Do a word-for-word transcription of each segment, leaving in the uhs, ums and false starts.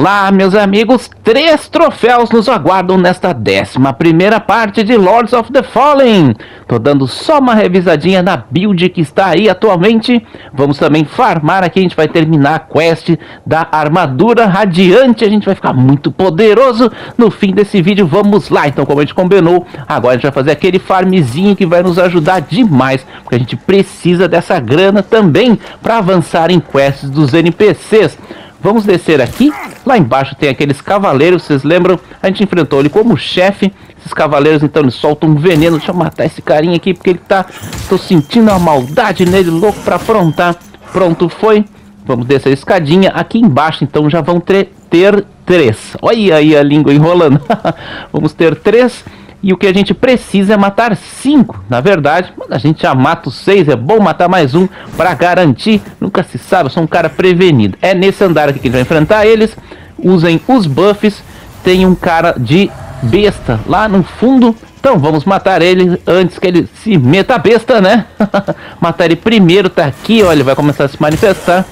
Olá, meus amigos, três troféus nos aguardam nesta décima primeira parte de Lords of the Fallen. Tô dando só uma revisadinha na build que está aí atualmente. Vamos também farmar aqui, a gente vai terminar a quest da armadura radiante. A gente vai ficar muito poderoso no fim desse vídeo, vamos lá. Então, como a gente combinou, agora a gente vai fazer aquele farmzinho que vai nos ajudar demais, porque a gente precisa dessa grana também para avançar em quests dos N P Cs. Vamos descer aqui, lá embaixo tem aqueles cavaleiros, vocês lembram? A gente enfrentou ele como chefe, esses cavaleiros então eles soltam um veneno. Deixa eu matar esse carinha aqui, porque ele tá, tô sentindo a maldade nele, louco pra afrontar. Pronto, foi. Vamos descer a escadinha, aqui embaixo então já vão ter três. Olha aí a língua enrolando. Vamos ter três. E o que a gente precisa é matar cinco. Na verdade, a gente já mata os seis. É bom matar mais um para garantir. Nunca se sabe, eu sou um cara prevenido. É nesse andar aqui que a gente vai enfrentar eles. Usem os buffs. Tem um cara de besta lá no fundo. Então vamos matar ele antes que ele se meta a besta, né? Matar ele primeiro, tá aqui, olha, ele vai começar a se manifestar.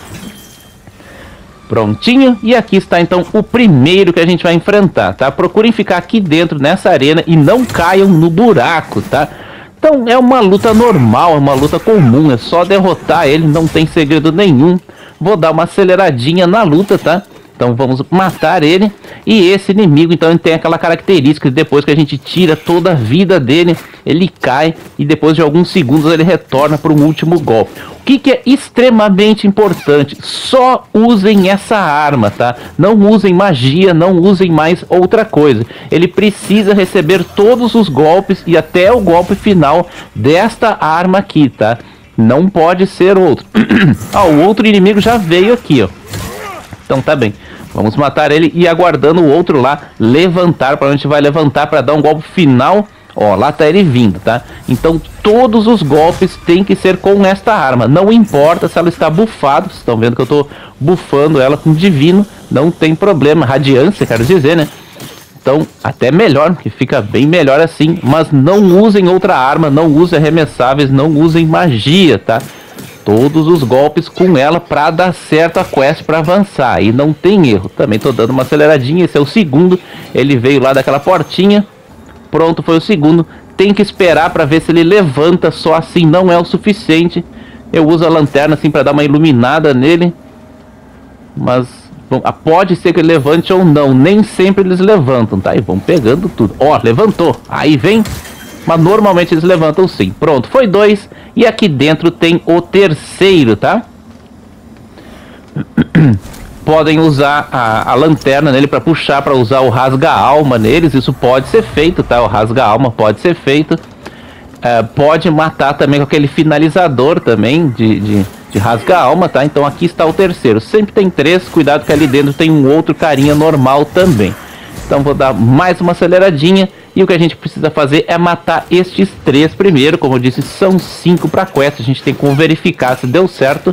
Prontinho, e aqui está então o primeiro que a gente vai enfrentar, tá? Procurem ficar aqui dentro nessa arena e não caiam no buraco, tá? Então é uma luta normal, é uma luta comum, é só derrotar ele, não tem segredo nenhum. Vou dar uma aceleradinha na luta, tá? Então vamos matar ele. E esse inimigo, então, ele tem aquela característica de depois que a gente tira toda a vida dele, ele cai e depois de alguns segundos ele retorna para um último golpe. O que, que é extremamente importante? Só usem essa arma, tá? Não usem magia, não usem mais outra coisa. Ele precisa receber todos os golpes e até o golpe final desta arma aqui, tá? Não pode ser outro. Ah, o outro inimigo já veio aqui, ó. Então tá bem. Vamos matar ele e aguardando o outro lá levantar, para a gente vai levantar para dar um golpe final. Ó, lá tá ele vindo, tá? Então todos os golpes tem que ser com esta arma. Não importa se ela está bufada. Vocês estão vendo que eu tô bufando ela com divino. Não tem problema. Radiância, quero dizer, né? Então até melhor, que fica bem melhor assim. Mas não usem outra arma, não usem arremessáveis, não usem magia, tá? Todos os golpes com ela para dar certo a quest para avançar. E não tem erro. Também tô dando uma aceleradinha. Esse é o segundo. Ele veio lá daquela portinha. Pronto, foi o segundo. Tem que esperar para ver se ele levanta. Só assim não é o suficiente. Eu uso a lanterna assim para dar uma iluminada nele. Mas bom, pode ser que ele levante ou não. Nem sempre eles levantam, tá? E vão pegando tudo. Ó, levantou. Aí vem. Mas normalmente eles levantam sim. Pronto, foi dois. E aqui dentro tem o terceiro, tá? Podem usar a, a lanterna nele para puxar, para usar o rasga-alma neles. Isso pode ser feito, tá? O rasga-alma pode ser feito. É, pode matar também com aquele finalizador também de, de, de rasga-alma, tá? Então aqui está o terceiro. Sempre tem três. Cuidado que ali dentro tem um outro carinha normal também. Então vou dar mais uma aceleradinha. E o que a gente precisa fazer é matar estes três primeiro. Como eu disse, são cinco para quest. A gente tem como verificar se deu certo.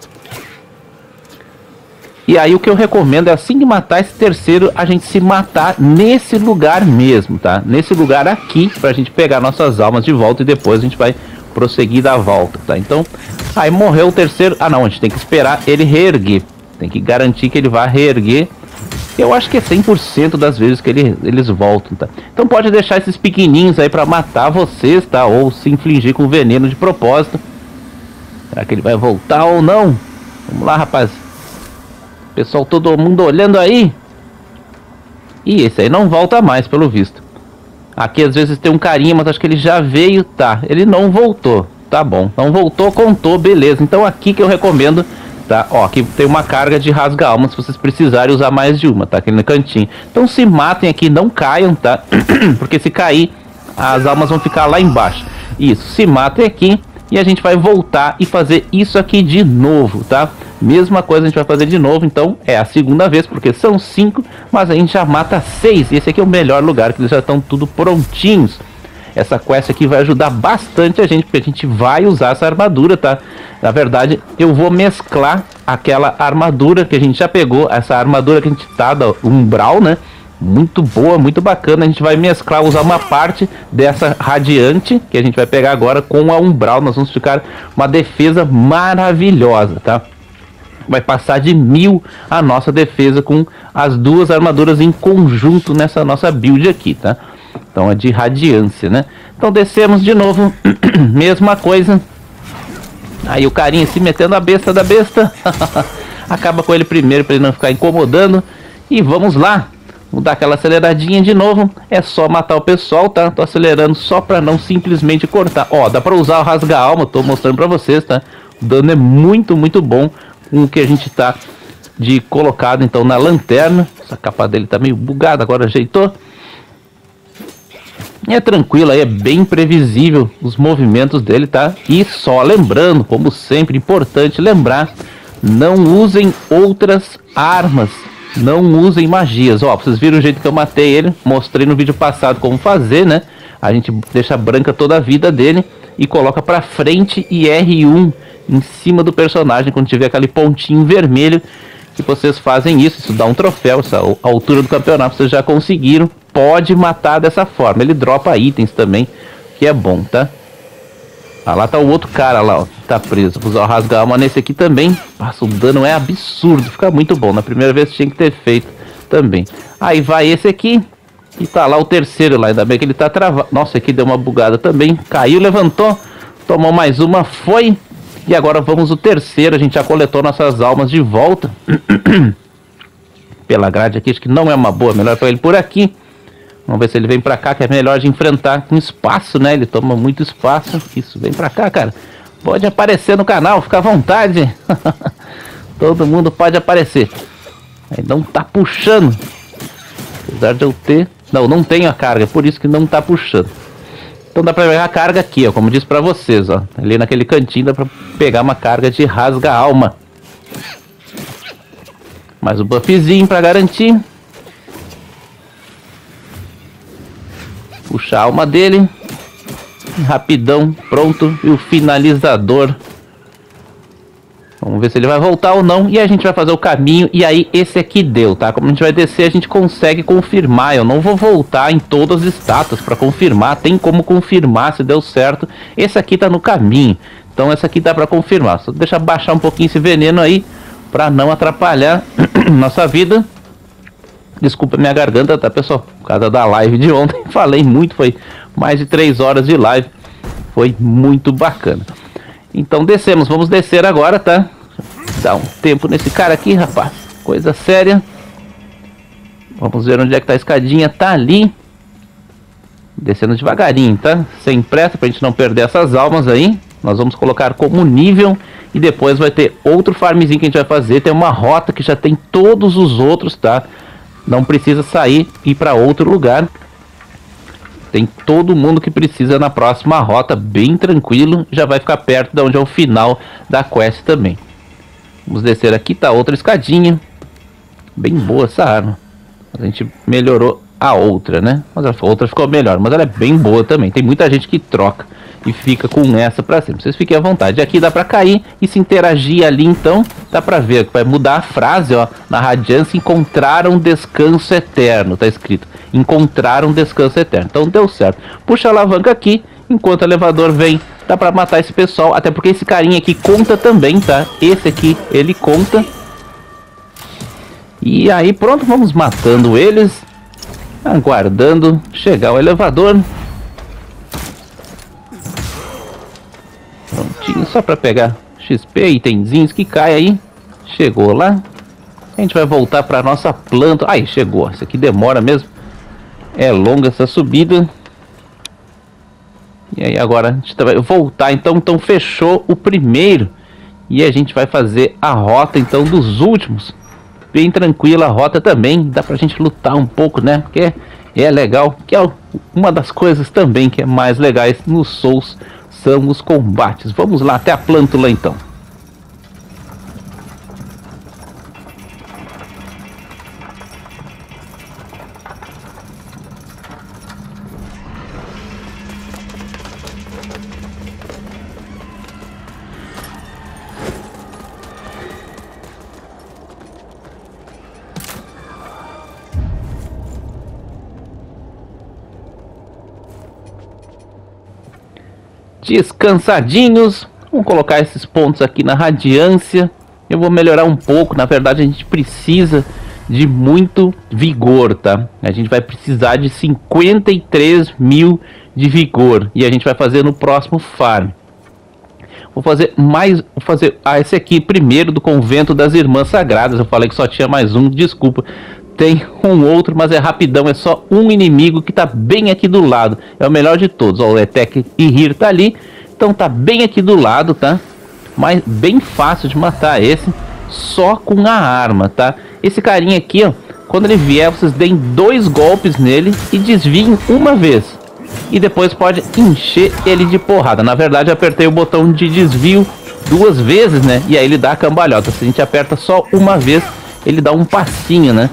E aí o que eu recomendo é, assim que matar esse terceiro, a gente se matar nesse lugar mesmo, tá? Nesse lugar aqui, pra gente pegar nossas almas de volta. E depois a gente vai prosseguir da volta, tá? Então, aí morreu o terceiro. Ah não, a gente tem que esperar ele reerguer. Tem que garantir que ele vai reerguer. Eu acho que é cem por cento das vezes que ele, eles voltam, tá? Então pode deixar esses pequenininhos aí pra matar vocês, tá? Ou se infligir com veneno de propósito. Será que ele vai voltar ou não? Vamos lá, rapaz. Pessoal, todo mundo olhando aí. E esse aí não volta mais, pelo visto. Aqui às vezes tem um carinha, mas acho que ele já veio, tá? Ele não voltou, tá bom. Não voltou, contou, beleza. Então aqui que eu recomendo... Tá? Ó, aqui tem uma carga de rasga-alma se vocês precisarem usar mais de uma, tá? Aqui no cantinho. Então se matem aqui, não caiam, tá? Porque se cair, as almas vão ficar lá embaixo. Isso, se matem aqui e a gente vai voltar e fazer isso aqui de novo, tá? Mesma coisa a gente vai fazer de novo, então é a segunda vez, porque são cinco, mas a gente já mata seis. E esse aqui é o melhor lugar, que eles já estão tudo prontinhos. Essa quest aqui vai ajudar bastante a gente, porque a gente vai usar essa armadura, tá? Na verdade, eu vou mesclar aquela armadura que a gente já pegou, essa armadura que a gente tá, da Umbral, né? Muito boa, muito bacana. A gente vai mesclar, usar uma parte dessa radiante, que a gente vai pegar agora, com a Umbral. Nós vamos ficar uma defesa maravilhosa, tá? vai passar de mil a nossa defesa com as duas armaduras em conjunto nessa nossa build aqui, tá? Então é de radiância, né? Então descemos de novo, mesma coisa. Aí o carinha se metendo a besta da besta. Acaba com ele primeiro para ele não ficar incomodando. E vamos lá. Vou dar aquela aceleradinha de novo. É só matar o pessoal, tá? Tô acelerando só para não simplesmente cortar. Ó, dá para usar o rasga-alma. Tô mostrando para vocês, tá? O dano é muito, muito bom com o que a gente tá de colocado então na lanterna. Essa capa dele tá meio bugada, agora ajeitou. E é tranquilo aí, é bem previsível os movimentos dele, tá? E só lembrando, como sempre, importante lembrar, não usem outras armas, não usem magias. Ó, vocês viram o jeito que eu matei ele, mostrei no vídeo passado como fazer, né? A gente deixa branca toda a vida dele e coloca pra frente e R um em cima do personagem, quando tiver aquele pontinho vermelho, que vocês fazem isso, isso dá um troféu, essa altura do campeonato vocês já conseguiram. Pode matar dessa forma. Ele dropa itens também, que é bom, tá? Ah, lá tá o outro cara lá, ó, que tá preso. Vou usar o rasga-alma nesse aqui também. Nossa, o dano é absurdo, fica muito bom. Na primeira vez tinha que ter feito também. Aí vai esse aqui. E tá lá o terceiro lá, ainda bem que ele tá travado. Nossa, aqui deu uma bugada também. Caiu, levantou, tomou mais uma, foi. E agora vamos o terceiro. A gente já coletou nossas almas de volta. Pela grade aqui, acho que não é uma boa. Melhor pra ele por aqui. Vamos ver se ele vem pra cá, que é melhor de enfrentar com espaço, né? Ele toma muito espaço. Isso, vem pra cá, cara. Pode aparecer no canal, fica à vontade. Todo mundo pode aparecer. Aí não tá puxando. Apesar de eu ter... Não, não tenho a carga, por isso que não tá puxando. Então dá pra pegar a carga aqui, ó. Como eu disse pra vocês, ó. Ali naquele cantinho dá pra pegar uma carga de rasga-alma. Mais um buffzinho pra garantir. Puxa a alma dele. Rapidão, pronto. E o finalizador. Vamos ver se ele vai voltar ou não. E a gente vai fazer o caminho. E aí esse aqui deu, tá? Como a gente vai descer, a gente consegue confirmar. Eu não vou voltar em todas as estátuas para confirmar. Tem como confirmar se deu certo. Esse aqui tá no caminho. Então essa aqui dá para confirmar. Só deixa baixar um pouquinho esse veneno aí, para não atrapalhar nossa vida. Desculpa minha garganta, tá, pessoal? Por causa da live de ontem. Falei muito, foi mais de três horas de live. Foi muito bacana. Então descemos, vamos descer agora, tá? Dá um tempo nesse cara aqui, rapaz. Coisa séria. Vamos ver onde é que tá a escadinha. Tá ali. Descendo devagarinho, tá? Sem pressa, pra gente não perder essas almas aí. Nós vamos colocar como nível. E depois vai ter outro farmzinho que a gente vai fazer. Tem uma rota que já tem todos os outros, tá? Não precisa sair e ir para outro lugar. Tem todo mundo que precisa na próxima rota, bem tranquilo. Já vai ficar perto de onde é o final da quest também. Vamos descer aqui, tá outra escadinha. Bem boa essa arma. A gente melhorou a outra, né? Mas a outra ficou melhor, mas ela é bem boa também. Tem muita gente que troca e fica com essa pra cima. Vocês fiquem à vontade. Aqui dá pra cair e se interagir ali, então dá pra ver que vai mudar a frase, ó. Na radiância, encontraram descanso eterno. Tá escrito, encontraram descanso eterno. Então deu certo. Puxa a alavanca aqui, enquanto o elevador vem. Dá pra matar esse pessoal, até porque esse carinha aqui conta também, tá? Esse aqui, ele conta. E aí pronto, vamos matando eles. Aguardando chegar o elevador. Prontinho, só para pegar X P, itenzinhos que cai aí. Chegou lá. A gente vai voltar para nossa planta. Aí, chegou. Isso aqui demora mesmo. É longa essa subida. E aí agora a gente vai voltar. Então, então fechou o primeiro. E a gente vai fazer a rota então dos últimos. Bem tranquila a rota também. Dá pra gente lutar um pouco, né? Porque é legal. Que é uma das coisas também que é mais legais nos Souls. São os combates. Vamos lá até a plântula então. Descansadinhos. Vamos colocar esses pontos aqui na radiância. Eu vou melhorar um pouco. Na verdade a gente precisa de muito vigor, tá? A gente vai precisar de cinquenta e três mil de vigor. E a gente vai fazer no próximo farm. Vou fazer mais... Vou fazer... Ah, esse aqui primeiro do Convento das Irmãs Sagradas. Eu falei que só tinha mais um, desculpa. Tem um outro, mas é rapidão. É só um inimigo que tá bem aqui do lado. É o melhor de todos. Ó, o Etek e Hir tá ali. Então tá bem aqui do lado, tá? Mas bem fácil de matar esse. Só com a arma, tá? Esse carinha aqui, ó. Quando ele vier, vocês deem dois golpes nele e desviem uma vez. E depois pode encher ele de porrada. Na verdade, eu apertei o botão de desvio duas vezes, né? E aí ele dá a cambalhota. Se a gente aperta só uma vez, ele dá um passinho, né?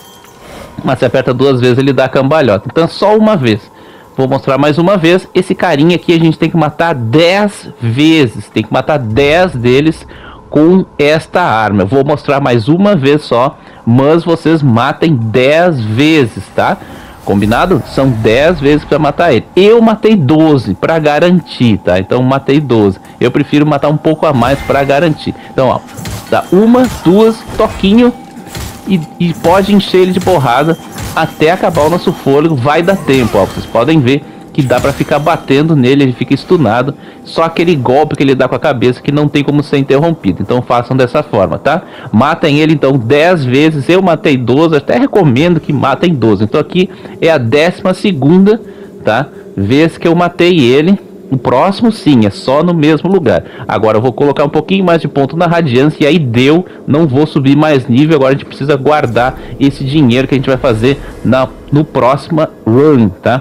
Mas se aperta duas vezes, ele dá a cambalhota. Então só uma vez. Vou mostrar mais uma vez. Esse carinha aqui a gente tem que matar dez vezes. Tem que matar dez deles com esta arma. Eu vou mostrar mais uma vez só. Mas vocês matem dez vezes, tá? Combinado? São dez vezes para matar ele. Eu matei doze para garantir, tá? Então matei doze. Eu prefiro matar um pouco a mais para garantir. Então, ó, dá uma, duas, toquinho e, e pode encher ele de porrada até acabar o nosso fôlego. Vai dar tempo, ó. Vocês podem ver que dá para ficar batendo nele, ele fica stunado. Só aquele golpe que ele dá com a cabeça que não tem como ser interrompido. Então façam dessa forma, tá? Matem ele então dez vezes. Eu matei doze, até recomendo que matem doze. Então aqui é a décima segunda, tá? Vez que eu matei ele. O próximo sim, é só no mesmo lugar. Agora eu vou colocar um pouquinho mais de ponto na radiância. E aí deu, não vou subir mais nível. Agora a gente precisa guardar esse dinheiro que a gente vai fazer na, no próximo run, tá?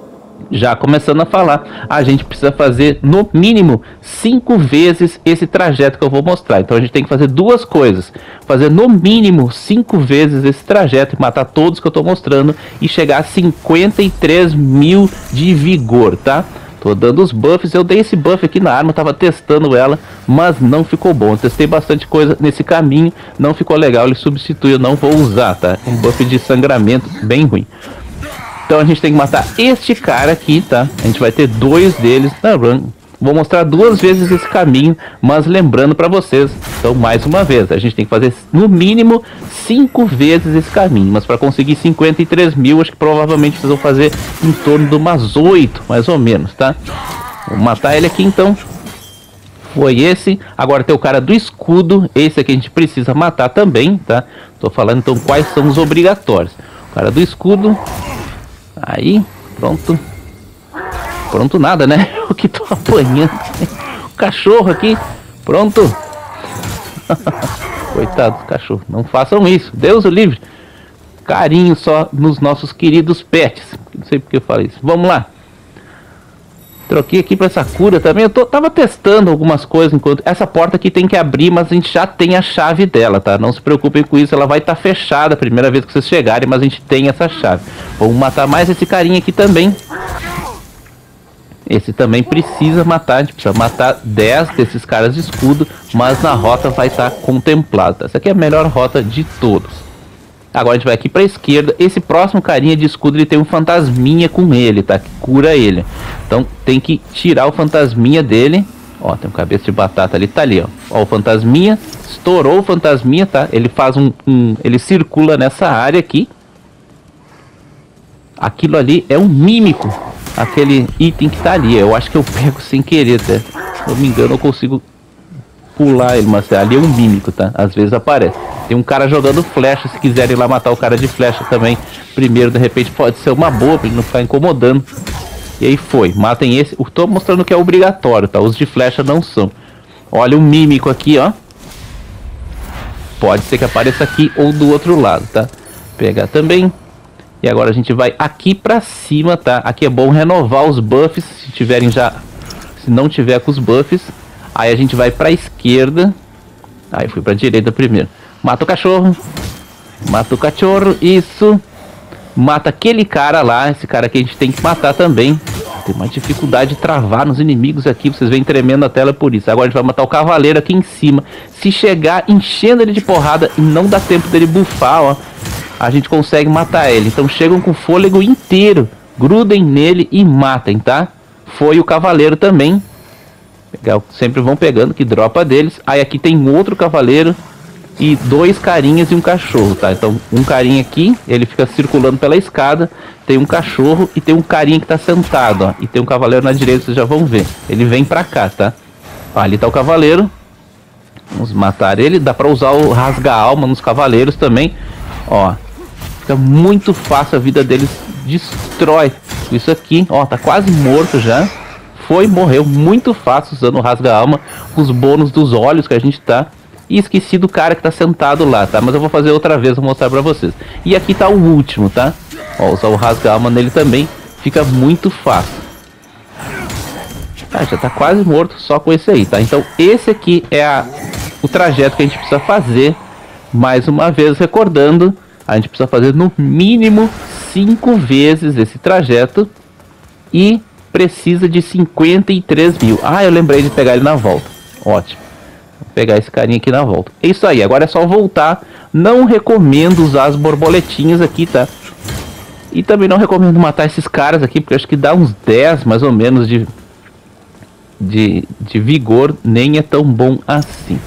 Já começando a falar, a gente precisa fazer no mínimo cinco vezes esse trajeto que eu vou mostrar. Então a gente tem que fazer duas coisas: fazer no mínimo cinco vezes esse trajeto e matar todos que eu estou mostrando e chegar a cinquenta e três mil de vigor, tá? Tô dando os buffs. Eu dei esse buff aqui na arma, tava testando ela, mas não ficou bom. Eu testei bastante coisa nesse caminho, não ficou legal. Ele substitui, eu não vou usar, tá? Um buff de sangramento bem ruim. Então a gente tem que matar este cara aqui, tá? A gente vai ter dois deles na run. Vou mostrar duas vezes esse caminho, mas lembrando para vocês, então mais uma vez, a gente tem que fazer no mínimo cinco vezes esse caminho. Mas para conseguir cinquenta e três mil, acho que provavelmente vocês vão fazer em torno de umas oito, mais ou menos, tá? Vou matar ele aqui então. Foi esse. Agora tem o cara do escudo. Esse aqui a gente precisa matar também, tá? Tô falando então quais são os obrigatórios. O cara do escudo. Aí, pronto. Pronto nada, né? O que tô apanhando. O cachorro aqui. Pronto. Coitado do cachorro. Não façam isso. Deus o livre. Carinho só nos nossos queridos pets. Não sei porque eu falei isso. Vamos lá. Troquei aqui para essa cura também. Eu tô, tava testando algumas coisas enquanto... Essa porta aqui tem que abrir, mas a gente já tem a chave dela, tá? Não se preocupem com isso, ela vai estar tá fechada a primeira vez que vocês chegarem, mas a gente tem essa chave. Vamos matar mais esse carinha aqui também. Esse também precisa matar, a gente precisa matar dez desses caras de escudo, mas na rota vai estar tá contemplada. Essa aqui é a melhor rota de todos. Agora a gente vai aqui para a esquerda. Esse próximo carinha de escudo, ele tem um fantasminha com ele, tá? Que cura ele. Então tem que tirar o fantasminha dele. Ó, tem um cabeça de batata ali, tá ali, ó. Ó, o fantasminha. Estourou o fantasminha, tá? Ele faz um, um... Ele circula nessa área aqui. Aquilo ali é um mímico. Aquele item que tá ali. Eu acho que eu pego sem querer, tá? Se não me engano, eu consigo pular ele, mas ali é um mímico, tá? Às vezes aparece. Tem um cara jogando flecha, se quiserem ir lá matar o cara de flecha também. Primeiro, de repente, pode ser uma boa, pra ele não ficar incomodando. E aí foi, matem esse. Eu tô mostrando que é obrigatório, tá? Os de flecha não são. Olha o mímico aqui, ó. Pode ser que apareça aqui ou do outro lado, tá? Pegar também. E agora a gente vai aqui pra cima, tá? Aqui é bom renovar os buffs, se tiverem já... Se não tiver com os buffs. Aí a gente vai pra esquerda. Aí fui pra direita primeiro. Mata o cachorro. Mata o cachorro. Isso. Mata aquele cara lá. Esse cara aqui a gente tem que matar também. Tem mais dificuldade de travar nos inimigos aqui. Vocês veem tremendo a tela por isso. Agora a gente vai matar o cavaleiro aqui em cima. Se chegar enchendo ele de porrada e não dá tempo dele bufar, ó, a gente consegue matar ele. Então chegam com o fôlego inteiro. Grudem nele e matem, tá? Foi o cavaleiro também. Pegar, sempre vão pegando, que dropa deles. Aí aqui tem outro cavaleiro e dois carinhas e um cachorro, tá? Então um carinha aqui, ele fica circulando pela escada. Tem um cachorro e tem um carinha que tá sentado, ó. E tem um cavaleiro na direita, vocês já vão ver. Ele vem pra cá, tá? Ó, ali tá o cavaleiro. Vamos matar ele. Dá pra usar o rasga-alma nos cavaleiros também. Ó, fica muito fácil, a vida deles destrói. Isso aqui, ó, tá quase morto já. Foi, morreu muito fácil usando o rasga-alma. Os bônus dos olhos que a gente tá. E esqueci do cara que tá sentado lá, tá? Mas eu vou fazer outra vez, vou mostrar pra vocês. E aqui tá o último, tá? Ó, usar o rasga-alma nele também fica muito fácil. Ah, já tá quase morto só com esse aí, tá? Então esse aqui é a, o trajeto que a gente precisa fazer. Mais uma vez, recordando, a gente precisa fazer no mínimo cinco vezes esse trajeto. E precisa de cinquenta e três mil. Ah, eu lembrei de pegar ele na volta. Ótimo. Vou pegar esse carinha aqui na volta. É isso aí, agora é só voltar. Não recomendo usar as borboletinhas aqui, tá? E também não recomendo matar esses caras aqui, porque acho que dá uns dez mais ou menos de, de, de vigor. Nem é tão bom assim.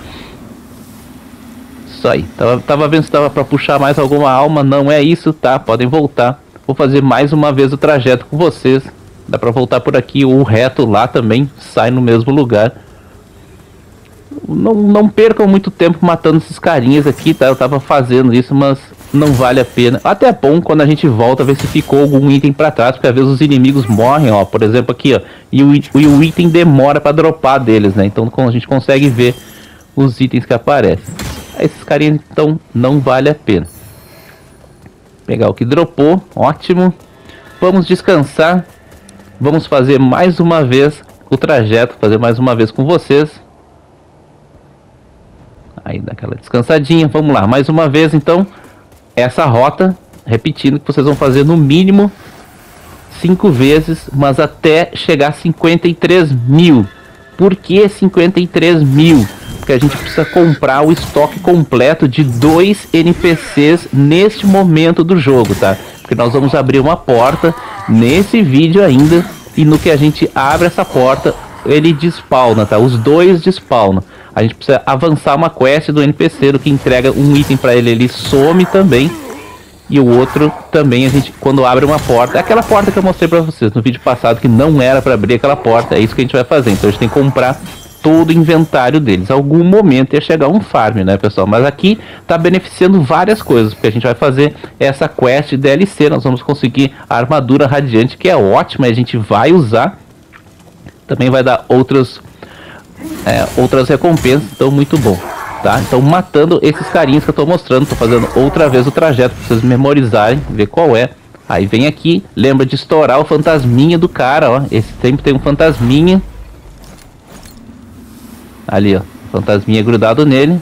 Isso aí. Tava, tava vendo se tava pra puxar mais alguma alma. Não é isso, tá? Podem voltar. Vou fazer mais uma vez o trajeto com vocês. Dá pra voltar por aqui. O reto lá também sai no mesmo lugar. Não, não percam muito tempo matando esses carinhas aqui, tá? Eu tava fazendo isso, mas não vale a pena. Até é bom quando a gente volta, ver se ficou algum item pra trás, porque às vezes os inimigos morrem, ó. Por exemplo aqui, ó. E o, e o item demora pra dropar deles, né? Então a gente consegue ver os itens que aparecem. Esses carinhas, então, não vale a pena. Pegar o que dropou, ótimo. Vamos descansar. Vamos fazer mais uma vez o trajeto, fazer mais uma vez com vocês. Aí dá aquela descansadinha, vamos lá, mais uma vez então, essa rota, repetindo que vocês vão fazer no mínimo cinco vezes, mas até chegar a cinquenta e três mil. Por que cinquenta e três mil? Porque a gente precisa comprar o estoque completo de dois N P Cs neste momento do jogo, tá? Porque nós vamos abrir uma porta nesse vídeo ainda, e no que a gente abre essa porta, ele despawna, tá? Os dois despawnam. A gente precisa avançar uma quest do N P C, do que entrega um item pra ele, ele some também. E o outro também, a gente, quando abre uma porta, é aquela porta que eu mostrei pra vocês no vídeo passado, que não era pra abrir aquela porta, é isso que a gente vai fazer. Então a gente tem que comprar todo o inventário deles. Algum momento ia chegar um farm, né, pessoal? Mas aqui tá beneficiando várias coisas, porque a gente vai fazer essa quest D L C, nós vamos conseguir a armadura radiante, que é ótima, e a gente vai usar. Também vai dar outros, é, outras recompensas, então muito bom, tá? Então matando esses carinhos que eu tô mostrando, tô fazendo outra vez o trajeto pra vocês memorizarem, ver qual é. Aí vem aqui, lembra de estourar o fantasminha do cara, ó. Esse sempre tem um fantasminha. Ali, ó, fantasminha grudado nele.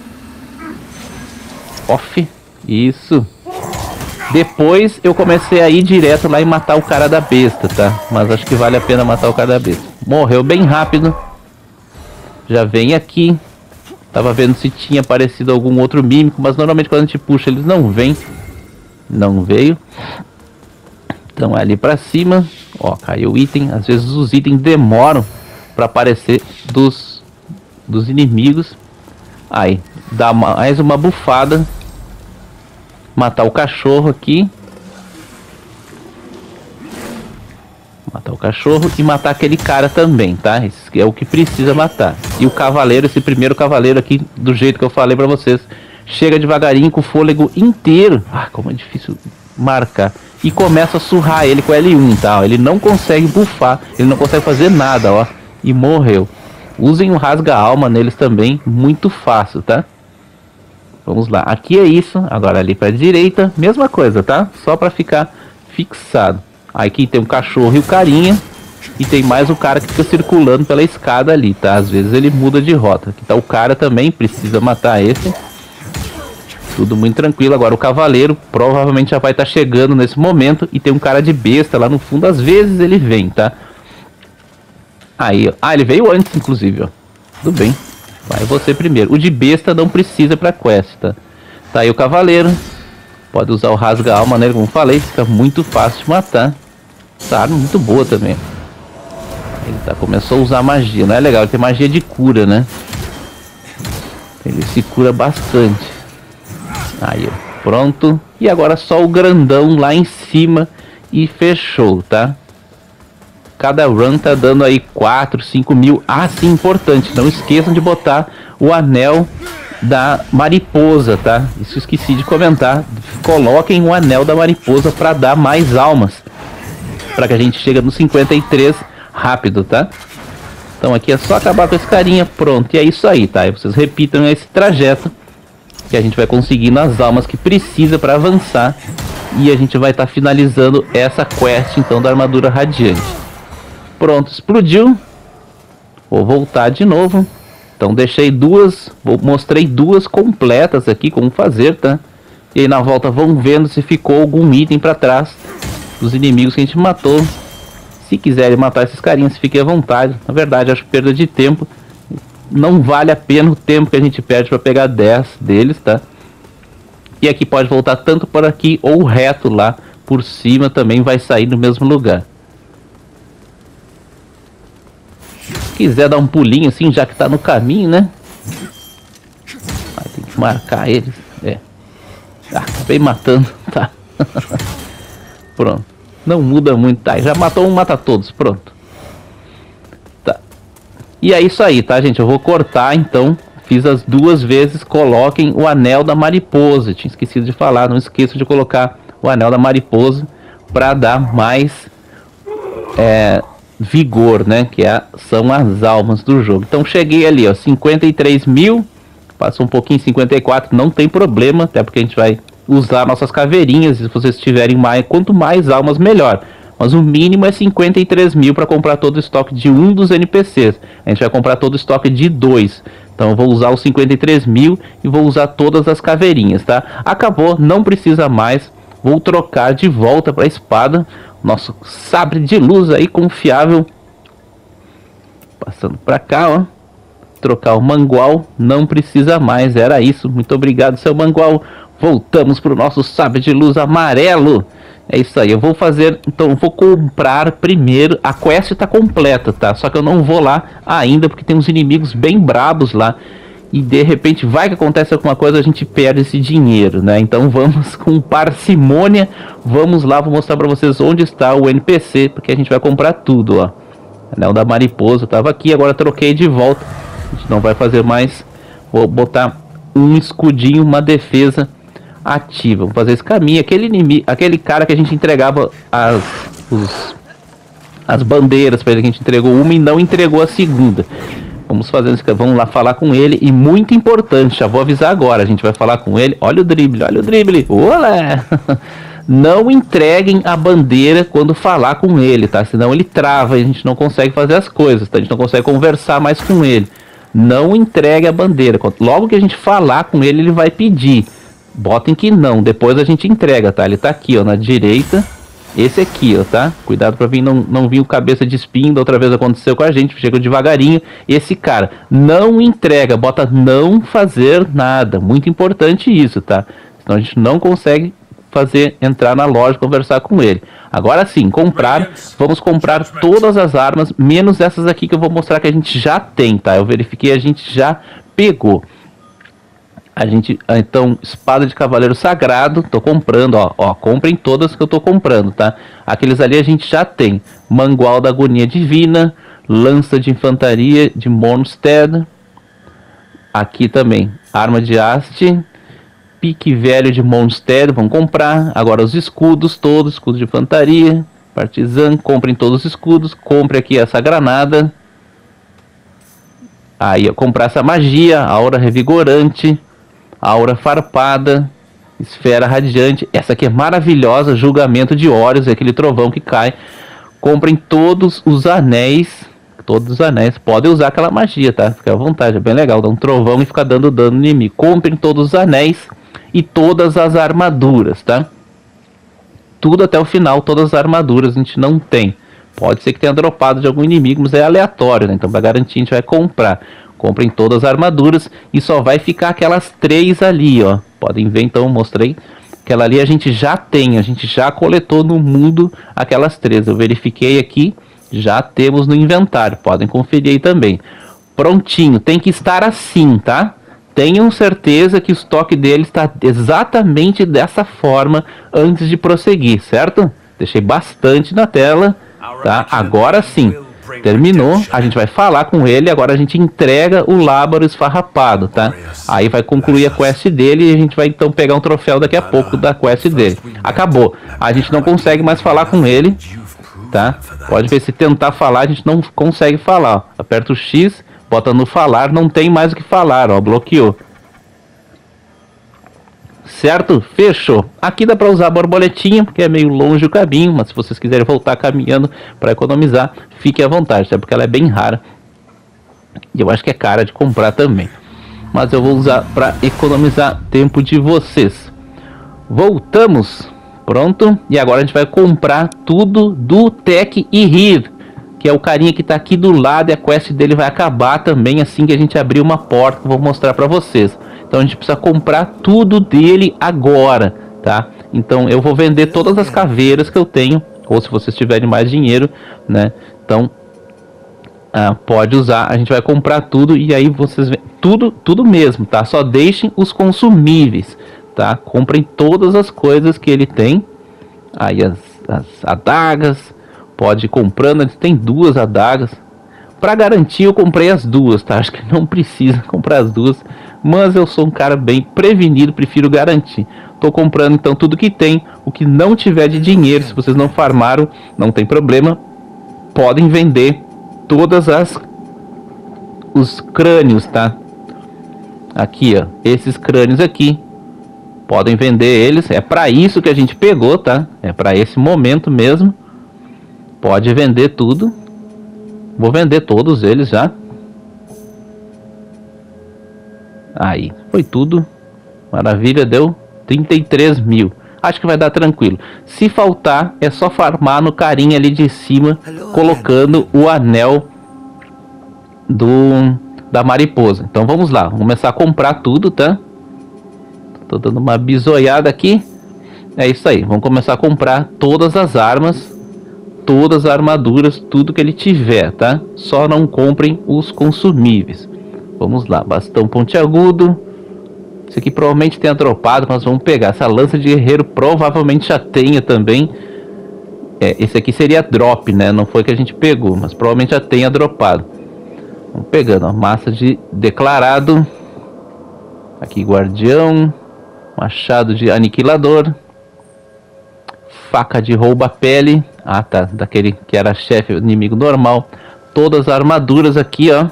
Off, isso. Depois eu comecei a ir direto lá e matar o cara da besta, tá? Mas acho que vale a pena matar o cara da besta. Morreu bem rápido. Já vem aqui. Tava vendo se tinha aparecido algum outro mímico, mas normalmente quando a gente puxa eles não vêm. Não veio. Então é ali pra cima. Ó, caiu o item. Às vezes os itens demoram pra aparecer dos, dos inimigos. Aí, dá mais uma bufada. Matar o cachorro aqui. Matar o cachorro e matar aquele cara também, tá? Esse é o que precisa matar. E o cavaleiro, esse primeiro cavaleiro aqui, do jeito que eu falei pra vocês, chega devagarinho com o fôlego inteiro. Ah, como é difícil marcar. E começa a surrar ele com L um, tá? Ele não consegue bufar, ele não consegue fazer nada, ó. E morreu. Usem o rasga-alma neles também, muito fácil, tá? Vamos lá, aqui é isso, agora ali pra direita, mesma coisa, tá? Só pra ficar fixado. Aqui tem um cachorro e o carinha, e tem mais o cara que fica circulando pela escada ali, tá? Às vezes ele muda de rota. Aqui tá o cara também, precisa matar esse. Tudo muito tranquilo, agora o cavaleiro provavelmente já vai estar chegando nesse momento, e tem um cara de besta lá no fundo, às vezes ele vem, tá? Aí, ó. Ah, ele veio antes, inclusive, ó. Tudo bem. Vai você primeiro. O de besta não precisa pra quest, tá? Tá aí o cavaleiro. Pode usar o rasga-alma nele, como falei. Fica muito fácil de matar. Essa arma é muito boa também. Ele tá, começou a usar magia, não é legal? Ele tem magia de cura, né? Ele se cura bastante. Aí, ó, pronto. E agora só o grandão lá em cima e fechou, tá? Cada run tá dando aí quatro, cinco mil. Ah, sim, importante. Não esqueçam de botar o anel da mariposa, tá? Isso esqueci de comentar. Coloquem o anel da mariposa para dar mais almas. Para que a gente chegue no cinquenta e três rápido, tá? Então aqui é só acabar com esse carinha, pronto. E é isso aí, tá? E vocês repitam esse trajeto que a gente vai conseguindo as almas que precisa para avançar. E a gente vai estar tá finalizando essa quest, então, da armadura radiante. Pronto, explodiu. Vou voltar de novo. Então deixei duas, mostrei duas completas aqui, como fazer, tá? E aí na volta vão vendo se ficou algum item para trás dos inimigos que a gente matou. Se quiserem matar esses carinhas, fiquem à vontade. Na verdade, acho perda de tempo. Não vale a pena o tempo que a gente perde para pegar dez deles, tá? E aqui pode voltar tanto por aqui ou reto lá por cima, também vai sair no mesmo lugar. Se quiser dar um pulinho assim, já que tá no caminho, né? Vai ter que marcar eles. É. Ah, acabei matando, tá? Pronto. Não muda muito, tá? Já matou um, mata todos, pronto. Tá. E é isso aí, tá, gente? Eu vou cortar, então. Fiz as duas vezes, coloquem o anel da mariposa. Tinha esquecido de falar, não esqueça de colocar o anel da mariposa para dar mais é, vigor, né? Que é, são as almas do jogo. Então cheguei ali, ó, cinquenta e três mil. Passou um pouquinho, cinquenta e quatro, não tem problema, até porque a gente vai usar nossas caveirinhas. Se vocês tiverem mais, quanto mais almas, melhor. Mas o mínimo é cinquenta e três mil para comprar todo o estoque de um dos N P Cs. A gente vai comprar todo o estoque de dois. Então eu vou usar os cinquenta e três mil e vou usar todas as caveirinhas, tá? Acabou, não precisa mais. Vou trocar de volta para a espada. Nosso sabre de luz aí, confiável. Passando para cá, ó. Trocar o mangual, não precisa mais. Era isso, muito obrigado, seu mangual. Voltamos para o nosso sabre de luz amarelo. É isso aí, eu vou fazer, então eu vou comprar primeiro, a quest está completa, tá? Só que eu não vou lá ainda, porque tem uns inimigos bem brabos lá. E de repente vai que acontece alguma coisa, a gente perde esse dinheiro, né? Então vamos com parcimônia, vamos lá, vou mostrar para vocês onde está o N P C, porque a gente vai comprar tudo, ó. Anel da mariposa, estava aqui, agora troquei de volta. A gente não vai fazer mais, vou botar um escudinho, uma defesa ativa. Vamos fazer esse caminho. Aquele inimigo, aquele cara que a gente entregava as, os, as bandeiras para ele, que a gente entregou uma e não entregou a segunda. Vamos fazer esse, vamos lá falar com ele. E muito importante, já vou avisar agora, a gente vai falar com ele. Olha o drible, olha o drible. Olé! Não entreguem a bandeira quando falar com ele, tá? Senão ele trava e a gente não consegue fazer as coisas, tá? A gente não consegue conversar mais com ele. Não entregue a bandeira. Logo que a gente falar com ele, ele vai pedir. Botem que não, depois a gente entrega, tá? Ele tá aqui, ó, na direita. Esse aqui, ó, tá? Cuidado pra vir, não, não vir o cabeça de espinho. Da outra vez aconteceu com a gente, chegou devagarinho. Esse cara não entrega, bota não fazer nada. Muito importante isso, tá? Senão a gente não consegue fazer, entrar na loja, conversar com ele. Agora sim, comprar. Vamos comprar todas as armas, menos essas aqui que eu vou mostrar que a gente já tem, tá? Eu verifiquei, a gente já pegou. A gente, então, espada de cavaleiro sagrado, tô comprando, ó, ó, comprem todas que eu tô comprando, tá? Aqueles ali a gente já tem. Mangual da agonia divina, lança de infantaria de Mondstadt. Aqui também, arma de haste, pique velho de Mondstadt, vamos comprar. Agora os escudos todos, escudo de infantaria, partizan, comprem todos os escudos, compre aqui essa granada. Aí, ó, comprar essa magia, aura revigorante, aura farpada, esfera radiante. Essa aqui é maravilhosa, julgamento de Horus, é aquele trovão que cai. Comprem todos os anéis, todos os anéis. Podem usar aquela magia, tá? Fica à vontade, é bem legal, dá um trovão e fica dando dano no inimigo. Comprem todos os anéis e todas as armaduras, tá? Tudo até o final, todas as armaduras a gente não tem. Pode ser que tenha dropado de algum inimigo, mas é aleatório, né? Então para garantir a gente vai comprar. Comprem todas as armaduras e só vai ficar aquelas três ali, ó. Podem ver, então, eu mostrei. Aquela ali a gente já tem, a gente já coletou no mundo aquelas três. Eu verifiquei aqui, já temos no inventário, podem conferir aí também. Prontinho, tem que estar assim, tá? Tenham certeza que o estoque dele está exatamente dessa forma antes de prosseguir, certo? Deixei bastante na tela, tá? Agora sim, terminou, a gente vai falar com ele, agora a gente entrega o Lábaro esfarrapado, tá? Aí vai concluir a quest dele e a gente vai então pegar um troféu daqui a pouco da quest dele. Acabou, a gente não consegue mais falar com ele, tá? Pode ver, se tentar falar a gente não consegue falar. Aperta o X, bota no falar, não tem mais o que falar, ó, bloqueou. Certo? Fechou. Aqui dá para usar a borboletinha, porque é meio longe o caminho, mas se vocês quiserem voltar caminhando para economizar, fique à vontade, tá? Porque ela é bem rara. E eu acho que é cara de comprar também. Mas eu vou usar para economizar tempo de vocês. Voltamos. Pronto. E agora a gente vai comprar tudo do Tech e Rir, que é o carinha que tá aqui do lado, e a quest dele vai acabar também assim que a gente abrir uma porta que eu vou mostrar para vocês. Então a gente precisa comprar tudo dele agora, tá? Então eu vou vender todas as caveiras que eu tenho, ou se vocês tiverem mais dinheiro, né? Então ah, pode usar, a gente vai comprar tudo e aí vocês vê tudo, tudo mesmo, tá? Só deixem os consumíveis, tá? Comprem todas as coisas que ele tem. Aí as, as adagas, pode ir comprando, ele tem duas adagas. Para garantir eu comprei as duas, tá? Acho que não precisa comprar as duas, mas eu sou um cara bem prevenido, prefiro garantir. Tô comprando então tudo que tem, o que não tiver de dinheiro, se vocês não farmaram, não tem problema. Podem vender todas as os crânios, tá? Aqui, ó, esses crânios aqui. Podem vender eles, é para isso que a gente pegou, tá? É para esse momento mesmo. Pode vender tudo. Vou vender todos eles já. Aí, foi tudo. Maravilha, deu trinta e três mil. Acho que vai dar tranquilo. Se faltar, é só farmar no carinha ali de cima, colocando o anel do da mariposa. Então vamos lá, vamos começar a comprar tudo, tá? Tô dando uma bisoiada aqui. É isso aí, vamos começar a comprar todas as armas, todas as armaduras, tudo que ele tiver, tá? Só não comprem os consumíveis. Vamos lá, bastão pontiagudo. Esse aqui provavelmente tenha dropado, mas vamos pegar. Essa lança de guerreiro provavelmente já tenha também. É, esse aqui seria drop, né? Não foi que a gente pegou, mas provavelmente já tenha dropado. Vamos pegando, ó, massa de declarado. Aqui, guardião. Machado de aniquilador. Faca de rouba-pele. Ah, tá. Daquele que era chefe inimigo normal. Todas as armaduras aqui, ó.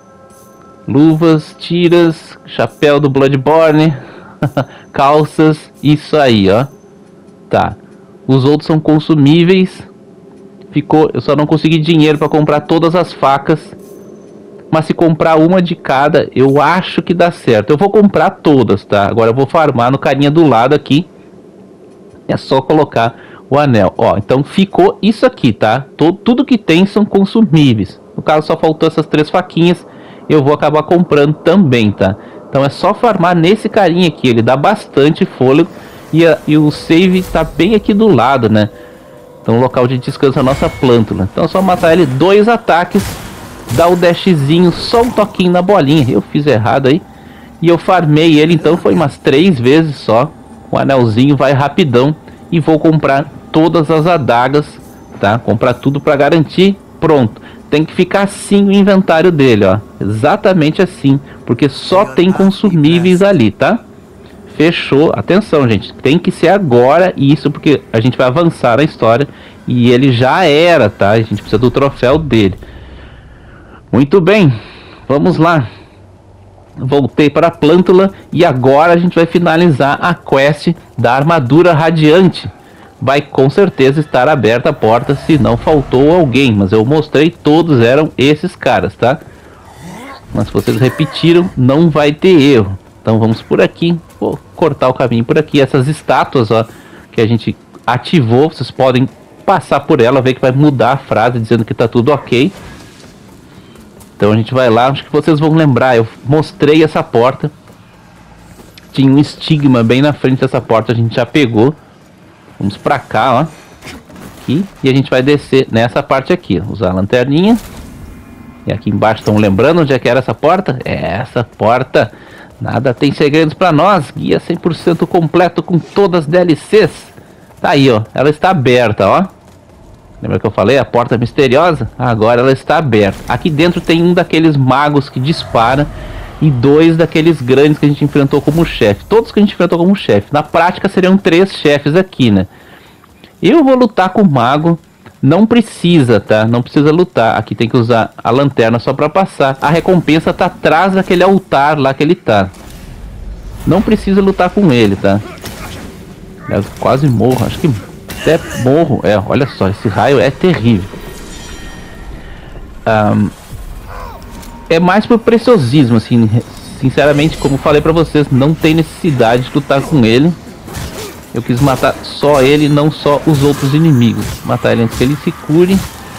Luvas, tiras, chapéu do Bloodborne, calças, isso aí, ó. Tá. Os outros são consumíveis. Ficou, eu só não consegui dinheiro para comprar todas as facas. Mas se comprar uma de cada, eu acho que dá certo. Eu vou comprar todas, tá? Agora eu vou farmar no carinha do lado aqui. É só colocar o anel. Ó, então ficou isso aqui, tá? Todo, tudo que tem são consumíveis. No caso só faltou essas três faquinhas. Eu vou acabar comprando também, tá? Então é só farmar nesse carinha aqui. Ele dá bastante fôlego. E, a, e o save tá bem aqui do lado, né? Então o local de descanso é a nossa plântula. Então é só matar ele dois ataques. Dá o dashzinho, só um toquinho na bolinha. Eu fiz errado aí. E eu farmei ele, então foi umas três vezes só. O anelzinho vai rapidão. E vou comprar todas as adagas, tá? Comprar tudo para garantir. Pronto. Tem que ficar assim o inventário dele, ó. Exatamente assim. Porque só tem consumíveis ali, tá? Fechou. Atenção, gente. Tem que ser agora isso, porque a gente vai avançar na história. E ele já era, tá? A gente precisa do troféu dele. Muito bem. Vamos lá. Voltei para a plântula. E agora a gente vai finalizar a quest da armadura radiante. Vai com certeza estar aberta a porta se não faltou alguém. Mas eu mostrei, todos eram esses caras, tá? Mas se vocês repetiram, não vai ter erro. Então vamos por aqui. Vou cortar o caminho por aqui. Essas estátuas, ó, que a gente ativou, vocês podem passar por ela, ver que vai mudar a frase dizendo que tá tudo ok. Então a gente vai lá, acho que vocês vão lembrar, eu mostrei essa porta. Tinha um estigma bem na frente dessa porta, a gente já pegou. Vamos pra cá, ó. aqui e a gente vai descer nessa parte aqui, usar a lanterninha. E aqui embaixo estão lembrando onde é que era essa porta? É essa porta. Nada tem segredos pra nós. Guia cem por cento completo com todas as D L Cs. Tá aí, ó. Ela está aberta, ó. Lembra que eu falei? A porta misteriosa? Agora ela está aberta. Aqui dentro tem um daqueles magos que dispara. E dois daqueles grandes que a gente enfrentou como chefe. Todos que a gente enfrentou como chefe. Na prática seriam três chefes aqui, né? Eu vou lutar com o mago. Não precisa, tá? Não precisa lutar. Aqui tem que usar a lanterna só pra passar. A recompensa tá atrás daquele altar lá que ele tá. Não precisa lutar com ele, tá? Eu quase morro. Acho que até morro. É, olha só. Esse raio é terrível. Um, é mais por preciosismo, assim. Sinceramente, como falei pra vocês, não tem necessidade de lutar com ele. Eu quis matar só ele, não só os outros inimigos. Matar ele antes que ele se cure.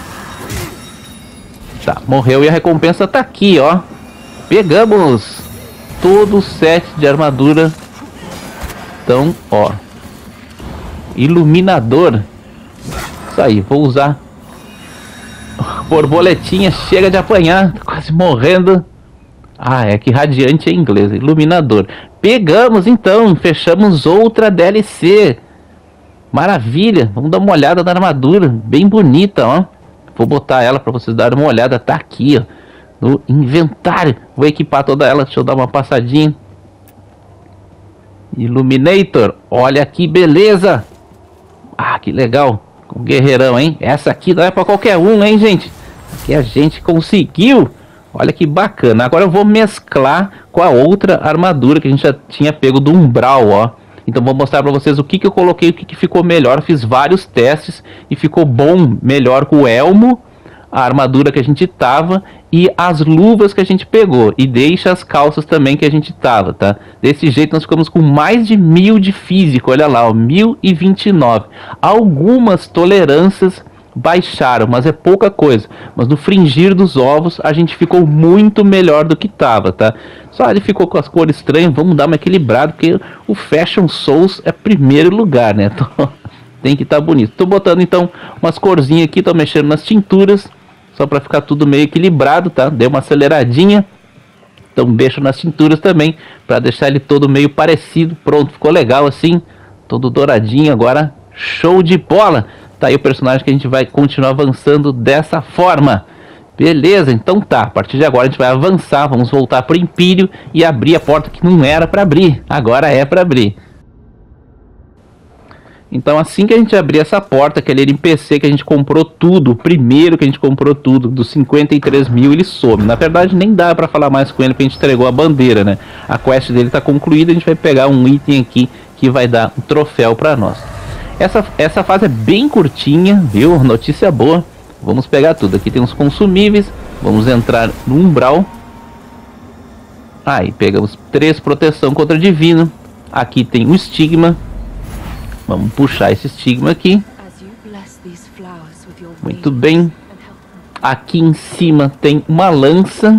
Tá, morreu e a recompensa tá aqui, ó. Pegamos todo o set de armadura. Então, ó. Iluminador. Isso aí, vou usar. Borboletinha, chega de apanhar. Tô quase morrendo. Ah, é que radiante é em inglês. Iluminador. Pegamos então, fechamos outra D L C. Maravilha, vamos dar uma olhada na armadura. Bem bonita, ó. Vou botar ela para vocês darem uma olhada. Tá aqui, ó, no inventário. Vou equipar toda ela, deixa eu dar uma passadinha. Illuminator, olha que beleza. Ah, que legal. Com guerreirão, hein? Essa aqui não é para qualquer um, hein, gente? Aqui a gente conseguiu. Olha que bacana. Agora eu vou mesclar com a outra armadura que a gente já tinha pego do umbral, ó. Então vou mostrar pra vocês o que que eu coloquei, o que que ficou melhor. Fiz vários testes e ficou bom, melhor com o elmo, a armadura que a gente tava e as luvas que a gente pegou. E deixa as calças também que a gente tava, tá? Desse jeito nós ficamos com mais de mil de físico, olha lá, ó, mil e vinte e nove. Algumas tolerâncias baixaram, mas é pouca coisa. Mas no fringir dos ovos a gente ficou muito melhor do que tava, tá? Só ele ficou com as cores estranhas. Vamos dar uma equilibrada, porque o Fashion Souls é primeiro lugar, né? Então, tem que estar tá bonito. Tô botando então umas corzinhas aqui, tô mexendo nas tinturas, só para ficar tudo meio equilibrado, tá? Deu uma aceleradinha. Então mexo nas tinturas também, para deixar ele todo meio parecido. Pronto, ficou legal assim, todo douradinho agora. Show de bola! Tá aí o personagem que a gente vai continuar avançando dessa forma. Beleza, então tá. A partir de agora a gente vai avançar. Vamos voltar pro Império e abrir a porta que não era para abrir. Agora é para abrir. Então assim que a gente abrir essa porta, aquele N P C que a gente comprou tudo, o primeiro que a gente comprou tudo, dos cinquenta e três mil, ele some. Na verdade nem dá para falar mais com ele, porque a gente entregou a bandeira, né? A quest dele tá concluída, a gente vai pegar um item aqui que vai dar um troféu para nós. Essa, essa fase é bem curtinha, viu? Notícia boa. Vamos pegar tudo. Aqui tem uns consumíveis. Vamos entrar no umbral. Aí pegamos três proteção contra divino. Aqui tem um estigma. Vamos puxar esse estigma aqui. Muito bem. Aqui em cima tem uma lança.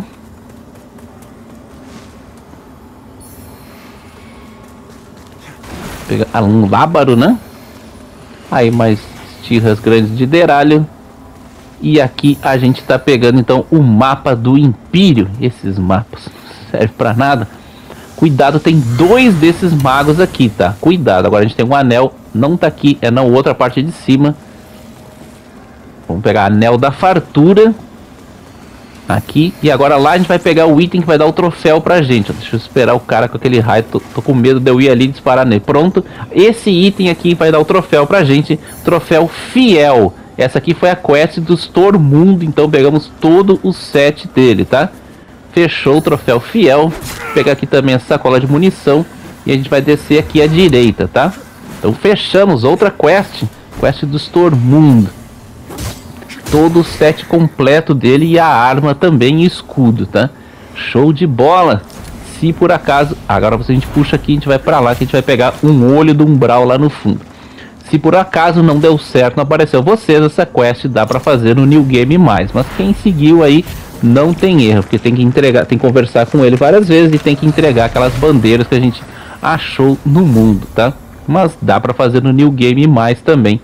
Pegar um lábaro, né? Aí mais estirras grandes de deralho. E aqui a gente tá pegando então o mapa do Império. Esses mapas não servem pra nada. Cuidado, tem dois desses magos aqui, tá? Cuidado, agora a gente tem um anel. Não tá aqui, é na outra parte de cima. Vamos pegar anel da fartura. Aqui, e agora lá a gente vai pegar o item que vai dar o troféu pra gente. Deixa eu esperar o cara com aquele raio, tô, tô com medo de eu ir ali e disparar nele. Pronto, esse item aqui vai dar o troféu pra gente. Troféu fiel. Essa aqui foi a quest do Stormundo, então pegamos todo o set dele, tá? Fechou o troféu fiel. Vou pegar aqui também a sacola de munição. E a gente vai descer aqui à direita, tá? Então fechamos outra quest. Quest do Stormundo. Todo o set completo dele e a arma também e escudo, tá? Show de bola! Se por acaso... Agora você a gente puxa aqui, a gente vai pra lá, que a gente vai pegar um olho do umbral lá no fundo. Se por acaso não deu certo, não apareceu vocês, essa quest dá pra fazer no New Game Mais. Mas quem seguiu aí não tem erro, porque tem que entregar, tem que conversar com ele várias vezes e tem que entregar aquelas bandeiras que a gente achou no mundo, tá? Mas dá pra fazer no New Game Mais também,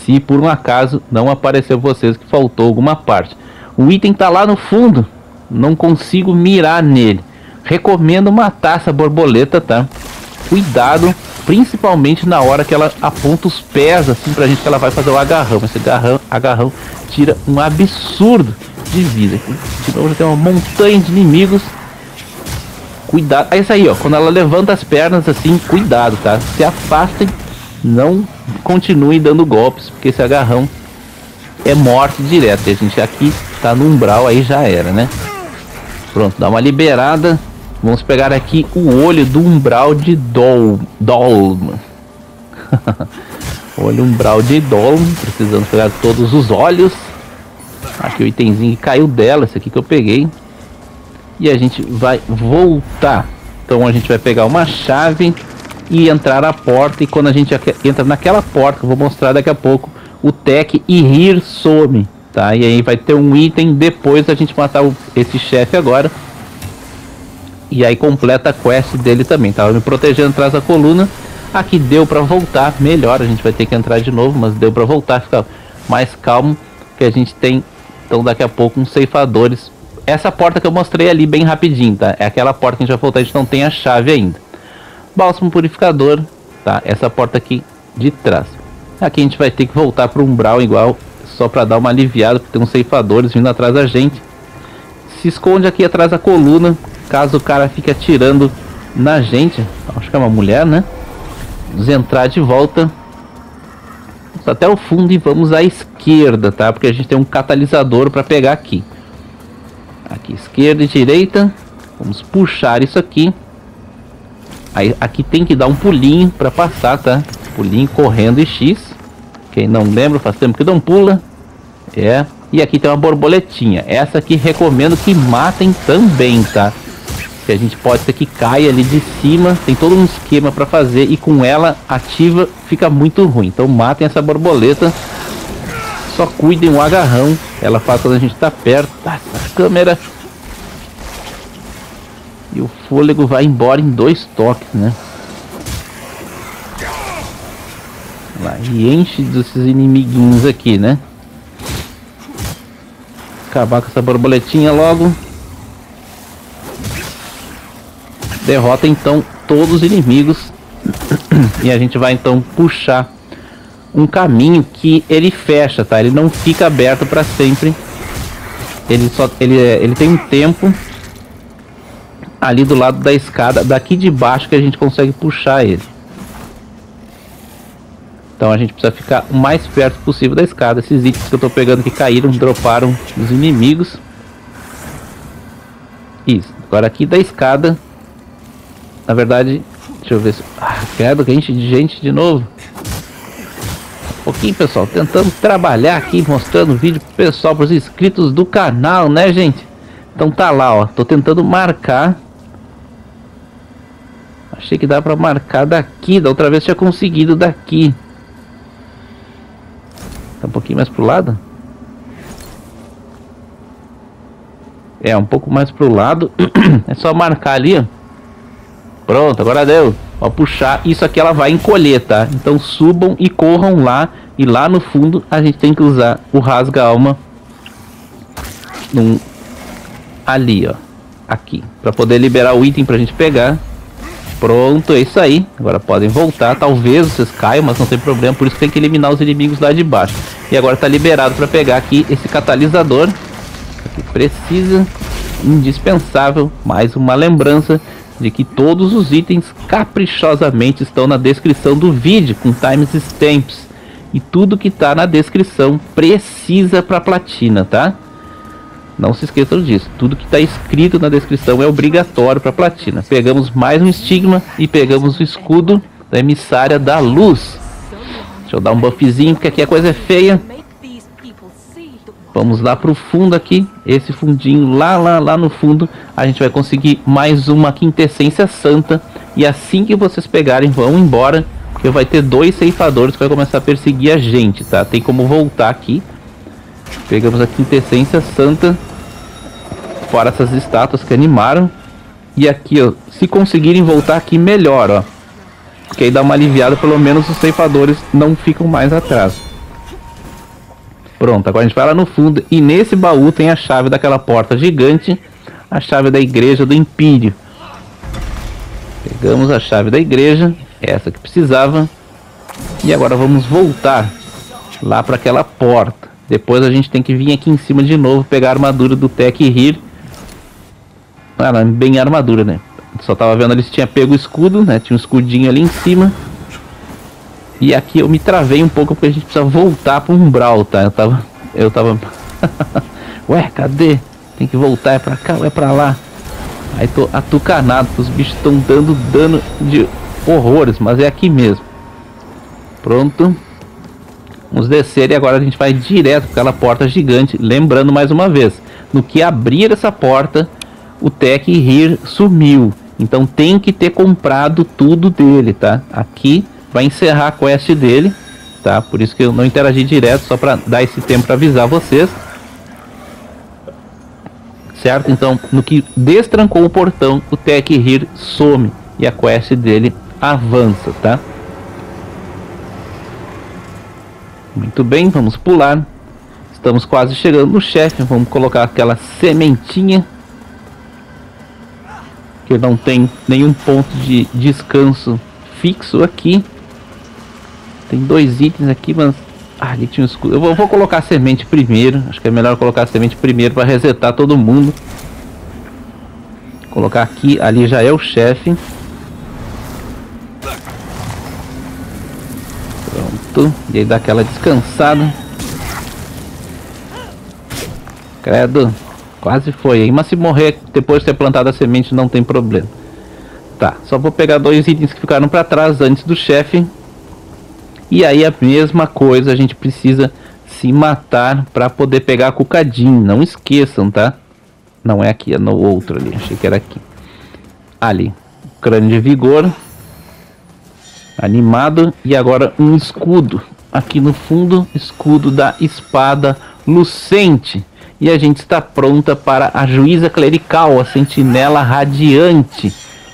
se por um acaso não apareceu vocês que faltou alguma parte. O item tá lá no fundo, não consigo mirar nele. Recomendo matar essa borboleta, tá? Cuidado, principalmente na hora que ela aponta os pés, assim, pra gente que ela vai fazer o agarrão. Esse agarrão, agarrão tira um absurdo de vida. De novo já tem uma montanha de inimigos. Cuidado, é isso aí, ó. Quando ela levanta as pernas assim, cuidado, tá? Se afastem, não continuem dando golpes, porque esse agarrão é morte direto. E a gente aqui tá no umbral, aí já era, né? Pronto, dá uma liberada. Vamos pegar aqui o olho do umbral de Dol Dolm. Olho umbral de Dolm. Precisamos pegar todos os olhos. Aqui o itemzinho que caiu dela, esse aqui que eu peguei. E a gente vai voltar. Então a gente vai pegar uma chave e entrar na porta. E quando a gente entra naquela porta, que eu vou mostrar daqui a pouco, o Tech Ihir some, tá? E aí vai ter um item depois da gente matar o, esse chefe agora. E aí completa a quest dele também. Tava me protegendo atrás da coluna. Aqui deu pra voltar melhor. A gente vai ter que entrar de novo, mas deu pra voltar, ficar mais calmo. Que a gente tem, então daqui a pouco, uns ceifadores. Essa porta que eu mostrei ali bem rapidinho, tá? É aquela porta que a gente vai voltar, a gente não tem a chave ainda. Bálsamo purificador, tá? Essa porta aqui de trás. Aqui a gente vai ter que voltar pro umbral igual, só pra dar uma aliviada, porque tem uns ceifadores vindo atrás da gente. Se esconde aqui atrás da coluna, caso o cara fique atirando na gente. Acho que é uma mulher, né? Vamos entrar de volta até o fundo e vamos à esquerda, tá? Porque a gente tem um catalisador para pegar aqui. Aqui, esquerda e direita. Vamos puxar isso aqui. Aí aqui tem que dar um pulinho para passar, tá? Pulinho correndo e X. Quem não lembra, faz tempo que não pula. É. E aqui tem uma borboletinha. Essa aqui recomendo que matem também, tá? Que a gente pode ser que caia ali de cima. Tem todo um esquema para fazer. E com ela ativa fica muito ruim. Então matem essa borboleta. Só cuidem o agarrão. Ela faz quando a gente tá perto. Tá, essa câmera. E o fôlego vai embora em dois toques, né? Lá, e enche desses inimiguinhos aqui, né? Acabar com essa borboletinha logo. Derrota então todos os inimigos. E a gente vai então puxar um caminho que ele fecha, tá? Ele não fica aberto para sempre. Ele só ele ele tem um tempo ali do lado da escada, daqui de baixo, que a gente consegue puxar ele. Então a gente precisa ficar o mais perto possível da escada. Esses itens que eu tô pegando que caíram, droparam os inimigos. Isso. Agora aqui da escada, na verdade, deixa eu ver se... Ah, credo, que gente de gente de novo. Um pouquinho, pessoal, tentando trabalhar aqui, mostrando vídeo pro pessoal, pros inscritos do canal, né, gente? Então tá lá, ó, tô tentando marcar. Achei que dá pra marcar daqui, da outra vez tinha conseguido daqui. Tá um pouquinho mais pro lado? É, um pouco mais pro lado. É só marcar ali, ó. Pronto, agora deu. Ó, puxar, isso aqui ela vai encolher, tá? Então subam e corram lá. E lá no fundo a gente tem que usar o rasga-alma num... ali, ó. Aqui, pra poder liberar o item pra gente pegar. Pronto, é isso aí. Agora podem voltar. Talvez vocês caiam, mas não tem problema. Por isso que tem que eliminar os inimigos lá de baixo. E agora tá liberado pra pegar aqui esse catalisador. Que precisa, indispensável. Mais uma lembrança de que todos os itens caprichosamente estão na descrição do vídeo, com timestamps. E tudo que tá na descrição precisa para platina, tá? Não se esqueçam disso. Tudo que tá escrito na descrição é obrigatório para platina. Pegamos mais um estigma e pegamos o escudo da emissária da luz. Deixa eu dar um buffzinho, porque aqui a coisa é feia. Vamos lá pro fundo aqui. Esse fundinho lá, lá, lá no fundo. A gente vai conseguir mais uma quintessência santa. E assim que vocês pegarem, vão embora. Porque vai ter dois ceifadores que vai começar a perseguir a gente, tá? Tem como voltar aqui. Pegamos a quintessência santa. Fora essas estátuas que animaram. E aqui, ó. Se conseguirem voltar aqui, melhor, ó. Porque aí dá uma aliviada. Pelo menos os ceifadores não ficam mais atrás. Pronto, agora a gente vai lá no fundo e nesse baú tem a chave daquela porta gigante, a chave da igreja do Império. Pegamos a chave da igreja, essa que precisava, e agora vamos voltar lá para aquela porta. Depois a gente tem que vir aqui em cima de novo, pegar a armadura do Tek'Hir. Ah, não, bem a armadura, né? Só tava vendo ali se tinha pego o escudo, né? Tinha um escudinho ali em cima. E aqui eu me travei um pouco porque a gente precisa voltar pro umbral, tá? Eu tava... Eu tava... Ué, cadê? Tem que voltar, é pra cá ou é pra lá? Aí tô atucanado, os bichos estão dando dano de horrores, mas é aqui mesmo. Pronto. Vamos descer e agora a gente vai direto para aquela porta gigante. Lembrando mais uma vez, no que abrir essa porta, o Tek'Hir sumiu. Então tem que ter comprado tudo dele, tá? Aqui vai encerrar a quest dele, tá? Por isso que eu não interagi direto, só para dar esse tempo para avisar vocês. Certo? Então, no que destrancou o portão, o Tek'Hir some e a quest dele avança, tá? Muito bem, vamos pular. Estamos quase chegando no chefe. Vamos colocar aquela sementinha, que não tem nenhum ponto de descanso fixo aqui. Tem dois itens aqui, mas... Ah, ali tinha um escudo. Eu vou, vou colocar a semente primeiro. Acho que é melhor colocar a semente primeiro para resetar todo mundo. Colocar aqui. Ali já é o chefe. Pronto. E aí dá aquela descansada. Credo. Quase foi aí. Mas se morrer depois de ter plantado a semente não tem problema. Tá. Só vou pegar dois itens que ficaram para trás antes do chefe. E aí a mesma coisa, a gente precisa se matar para poder pegar a Cucadinho. Não esqueçam, tá? Não é aqui, é no outro ali. Achei que era aqui. Ali. Crânio de vigor. Animado. E agora um escudo. Aqui no fundo, escudo da espada lucente. E a gente está pronta para a juíza clerical, a sentinela radiante.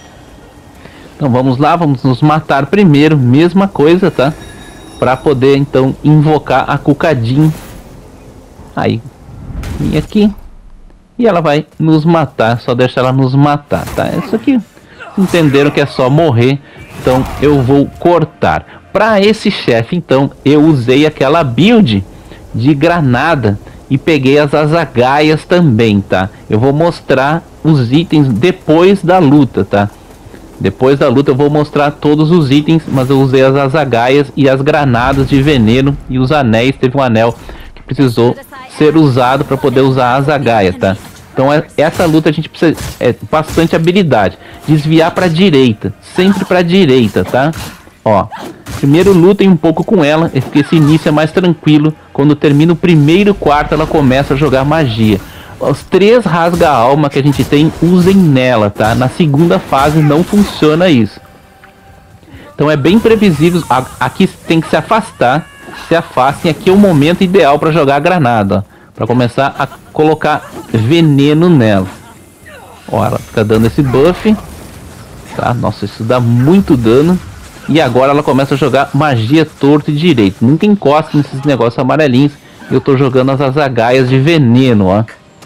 Então vamos lá, vamos nos matar primeiro. Mesma coisa, tá? Para poder então invocar a Cucadinho. Aí, vem aqui. E ela vai nos matar. Só deixa ela nos matar, tá? Isso aqui, entenderam que é só morrer. Então eu vou cortar. Para esse chefe, então, eu usei aquela build de granada. E peguei as azagaias também, tá? Eu vou mostrar os itens depois da luta, tá? Depois da luta eu vou mostrar todos os itens, mas eu usei as azagaias e as granadas de veneno e os anéis. Teve um anel que precisou ser usado para poder usar a azagaia, tá? Então é, essa luta a gente precisa é bastante habilidade. Desviar para direita, sempre para direita, tá? Ó, primeiro lutem um pouco com ela, porque esse início é mais tranquilo. Quando termina o primeiro quarto ela começa a jogar magia. Os três rasga-alma que a gente tem, usem nela, tá? Na segunda fase não funciona isso. Então é bem previsível. Aqui tem que se afastar. Se afastem. Aqui é o momento ideal para jogar a granada. Para começar a colocar veneno nela. Ó, ela fica dando esse buff. Tá? Nossa, isso dá muito dano. E agora ela começa a jogar magia torto e direito. Nunca encosta nesses negócios amarelinhos. Eu tô jogando as azagaias de veneno, ó.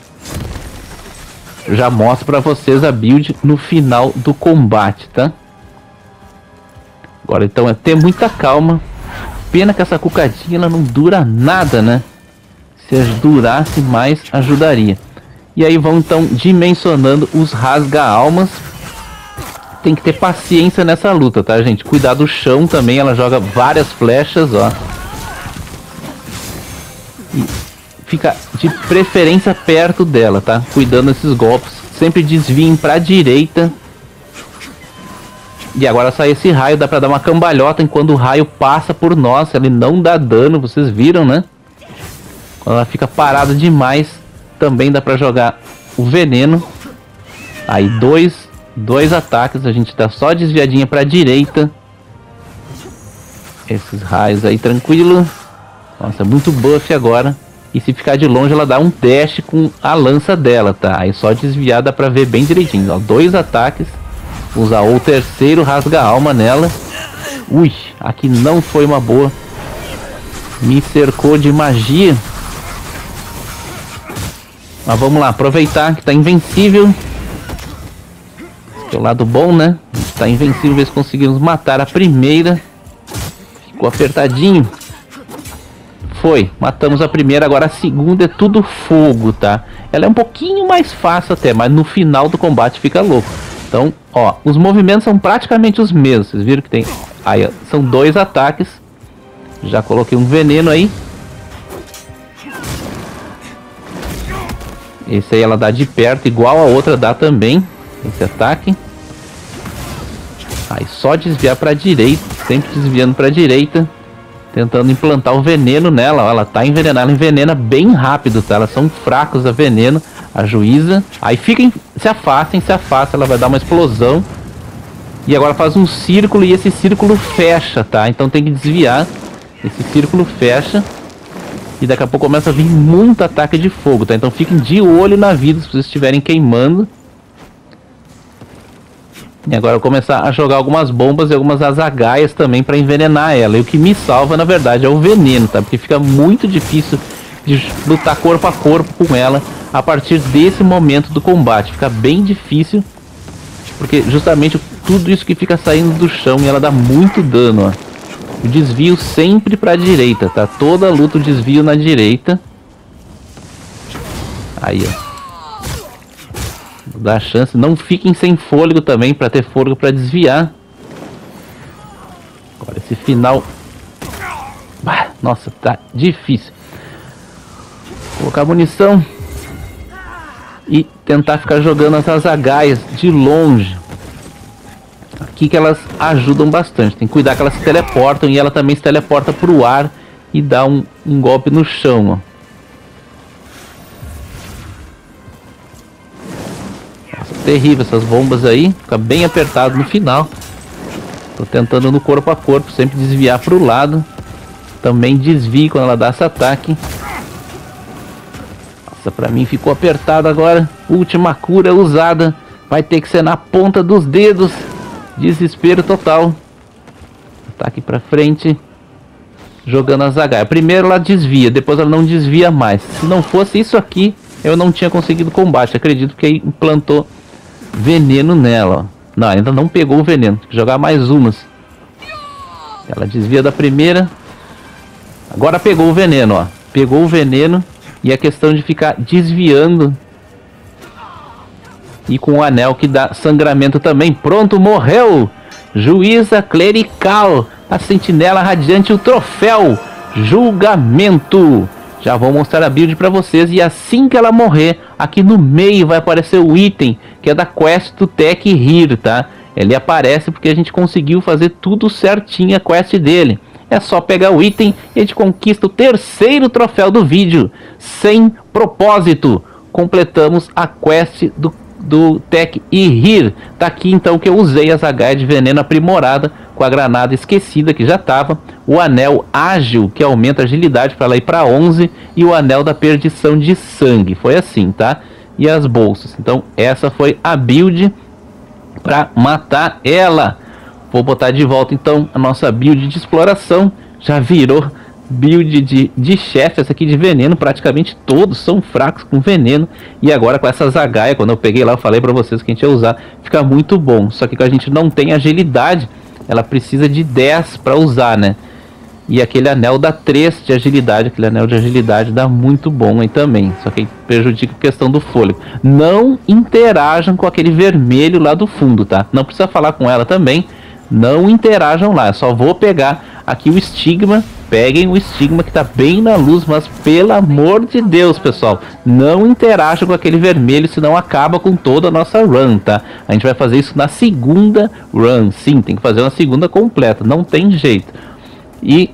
Eu já mostro pra vocês a build no final do combate, tá? Agora então é ter muita calma. Pena que essa Cucadinha ela não dura nada, né? Se durasse mais, ajudaria. E aí vão então dimensionando os rasga-almas. Tem que ter paciência nessa luta, tá, gente? Cuidar do chão também, ela joga várias flechas, ó. E fica de preferência perto dela, tá? Cuidando desses golpes. Sempre desviem pra direita. E agora sai esse raio, dá pra dar uma cambalhota enquanto o raio passa por nós. Ele não dá dano, vocês viram, né? Quando ela fica parada demais, também dá pra jogar o veneno. Aí dois, dois ataques, a gente dá só desviadinha pra direita. Esses raios aí, tranquilo. Nossa, muito buff agora. E se ficar de longe ela dá um dash com a lança dela, tá? Aí só desviar dá pra ver bem direitinho, ó. Dois ataques. Usar o terceiro rasga-alma nela. Ui, aqui não foi uma boa. Me cercou de magia. Mas vamos lá, aproveitar que tá invencível. Esse é o lado bom, né? A gente tá invencível, ver se conseguimos matar a primeira. Ficou apertadinho. Foi, matamos a primeira, agora a segunda é tudo fogo, tá? Ela é um pouquinho mais fácil até, mas no final do combate fica louco. Então, ó, os movimentos são praticamente os mesmos. Vocês viram que tem... Aí, ó, são dois ataques. Já coloquei um veneno aí. Esse aí ela dá de perto, igual a outra dá também. Esse ataque. Aí só desviar pra direita, sempre desviando pra direita. Tentando implantar o veneno nela, ó, ela tá envenenada, ela envenena bem rápido, tá? Elas são fracos a veneno, a juíza. Aí fiquem, se afastem, se afastem, ela vai dar uma explosão. E agora faz um círculo e esse círculo fecha, tá? Então tem que desviar. Esse círculo fecha. E daqui a pouco começa a vir muito ataque de fogo, tá? Então fiquem de olho na vida se vocês estiverem queimando. E agora eu vou começar a jogar algumas bombas e algumas azagaias também para envenenar ela. E o que me salva, na verdade, é o veneno, tá? Porque fica muito difícil de lutar corpo a corpo com ela a partir desse momento do combate. Fica bem difícil, porque justamente tudo isso que fica saindo do chão e ela dá muito dano, ó. O desvio sempre para a direita, tá? Toda luta o desvio na direita. Aí, ó. Dá chance, não fiquem sem fôlego também, para ter fôlego para desviar. Agora esse final, bah, nossa, tá difícil. Colocar munição e tentar ficar jogando as azagaias de longe. Aqui que elas ajudam bastante. Tem que cuidar que elas se teleportam e ela também se teleporta para o ar e dá um, um golpe no chão, ó. Terrível essas bombas aí, fica bem apertado no final. Tô tentando no corpo a corpo, sempre desviar para o lado. Também desvio quando ela dá esse ataque. Nossa, pra mim ficou apertado agora. Última cura usada, vai ter que ser na ponta dos dedos. Desespero total. Ataque pra frente, jogando a zagaia. Primeiro ela desvia, depois ela não desvia mais. Se não fosse isso aqui, eu não tinha conseguido combate. Acredito que implantou veneno nela, ó. Não, ainda não pegou o veneno. Tem que jogar mais umas. Ela desvia da primeira. Agora pegou o veneno, ó. Pegou o veneno. E a questão de ficar desviando. E com o anel que dá sangramento também. Pronto, morreu. Juíza clerical. A sentinela radiante, o troféu. Julgamento. Já vou mostrar a build para vocês. E assim que ela morrer, aqui no meio vai aparecer o item, que é da quest do Tech Here, tá? Ele aparece porque a gente conseguiu fazer tudo certinho a quest dele. É só pegar o item e a gente conquista o terceiro troféu do vídeo. Sem propósito. Completamos a quest do, do Tech Here. Tá aqui então que eu usei as H de veneno aprimorada com a granada esquecida que já estava, o anel ágil que aumenta a agilidade para ela ir para onze e o anel da perdição de sangue. Foi assim, tá? E as bolsas. Então essa foi a build para matar ela. Vou botar de volta então a nossa build de exploração. Já virou build de, de chefe, essa aqui de veneno. Praticamente todos são fracos com veneno. E agora com essa zagaia, quando eu peguei lá, eu falei para vocês que a gente ia usar, fica muito bom. Só que a gente não tem agilidade. Ela precisa de dez para usar, né? E aquele anel dá três de agilidade. Aquele anel de agilidade dá muito bom aí também. Só que prejudica a questão do fôlego. Não interajam com aquele vermelho lá do fundo, tá? Não precisa falar com ela também. Não interajam lá. Eu só vou pegar aqui o estigma. Peguem o estigma que tá bem na luz. Mas pelo amor de Deus, pessoal, não interajam com aquele vermelho, senão acaba com toda a nossa run, tá? A gente vai fazer isso na segunda run. Sim, tem que fazer uma segunda completa. Não tem jeito. E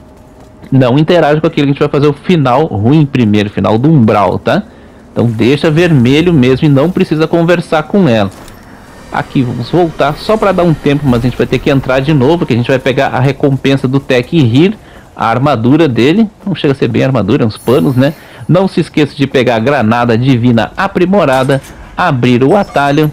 não interage com aquilo que a gente vai fazer o final ruim primeiro, final do umbral, tá? Então deixa vermelho mesmo e não precisa conversar com ela. Aqui, vamos voltar só para dar um tempo, mas a gente vai ter que entrar de novo, que a gente vai pegar a recompensa do Tech Here, a armadura dele. Não chega a ser bem armadura, uns panos, né? Não se esqueça de pegar a granada divina aprimorada, abrir o atalho.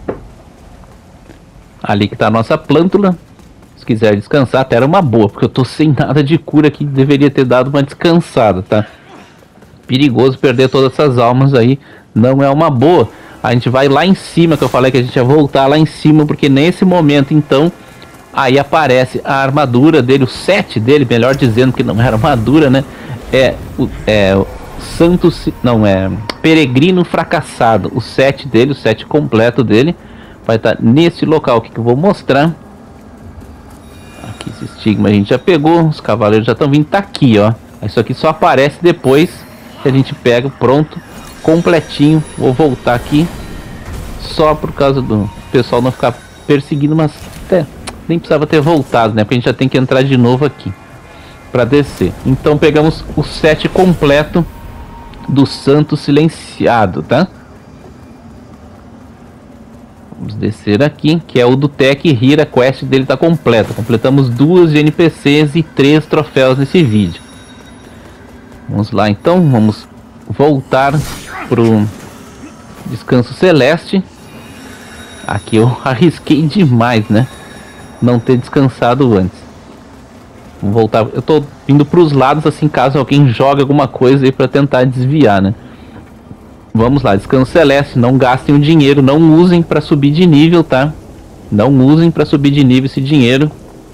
Ali que está a nossa plântula. Se quiser descansar, até era uma boa, porque eu tô sem nada de cura aqui, deveria ter dado uma descansada, tá? Perigoso perder todas essas almas aí, não é uma boa. A gente vai lá em cima, que eu falei que a gente ia voltar lá em cima, porque nesse momento então, aí aparece a armadura dele, o set dele, melhor dizendo, que não era armadura, né? É o é, Santo, não é, Peregrino Fracassado, o set dele, o set completo dele, vai estar nesse local aqui que eu vou mostrar. Aqui esse estigma a gente já pegou, os cavaleiros já estão vindo, tá aqui, ó. Isso aqui só aparece depois que a gente pega, pronto, completinho. Vou voltar aqui só por causa do pessoal não ficar perseguindo, mas até nem precisava ter voltado, né? Porque a gente já tem que entrar de novo aqui para descer. Então pegamos o set completo do Santo Silenciado, tá? Vamos descer aqui, que é o do Tech Hira. A quest dele tá completa. Completamos duas de N P Cs e três troféus nesse vídeo. Vamos lá então, vamos voltar pro Descanso Celeste. Aqui eu arrisquei demais, né? Não ter descansado antes. Vamos voltar. Eu tô indo pros lados assim, caso alguém jogue alguma coisa aí pra tentar desviar, né? Vamos lá, Descanso Celeste. Não gastem o dinheiro, não usem pra subir de nível, tá? Não usem pra subir de nível esse dinheiro.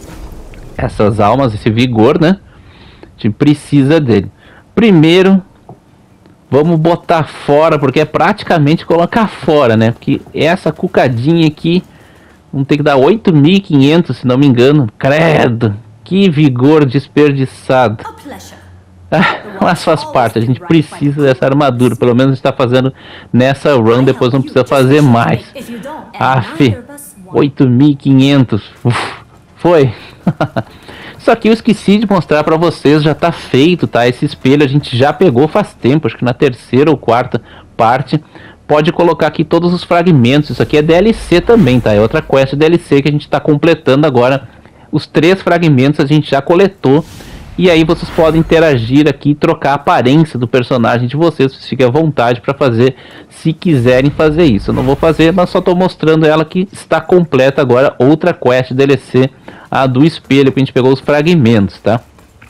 Essas almas, esse vigor, né? A gente precisa dele. Primeiro, vamos botar fora, porque é praticamente colocar fora, né? Porque essa cucadinha aqui, vamos ter que dar oito mil e quinhentos, se não me engano. Credo, que vigor desperdiçado. Ah, mas faz parte, a gente precisa dessa armadura. Pelo menos está fazendo nessa run, depois não precisa fazer mais. Aff, oito mil e quinhentos. Uf, foi. Isso aqui eu esqueci de mostrar pra vocês, já tá feito, tá? Esse espelho a gente já pegou faz tempo, acho que na terceira ou quarta parte. Pode colocar aqui todos os fragmentos, isso aqui é D L C também, tá? É outra quest D L C que a gente tá completando agora. Os três fragmentos a gente já coletou. E aí vocês podem interagir aqui e trocar a aparência do personagem de vocês. Vocês fiquem à vontade para fazer, se quiserem fazer isso. Eu não vou fazer, mas só estou mostrando ela que está completa agora. Outra quest D L C, a do espelho, que a gente pegou os fragmentos, tá?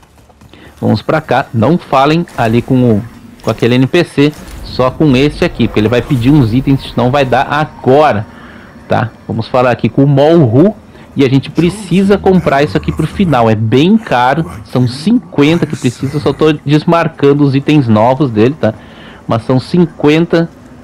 Vamos para cá. Não falem ali com, o, com aquele N P C, só com esse aqui, porque ele vai pedir uns itens, não vai dar agora, tá? Vamos falar aqui com o Molru. E a gente precisa comprar isso aqui pro final. É bem caro. São cinquenta que precisa. Eu só tô desmarcando os itens novos dele, tá? Mas são cinquenta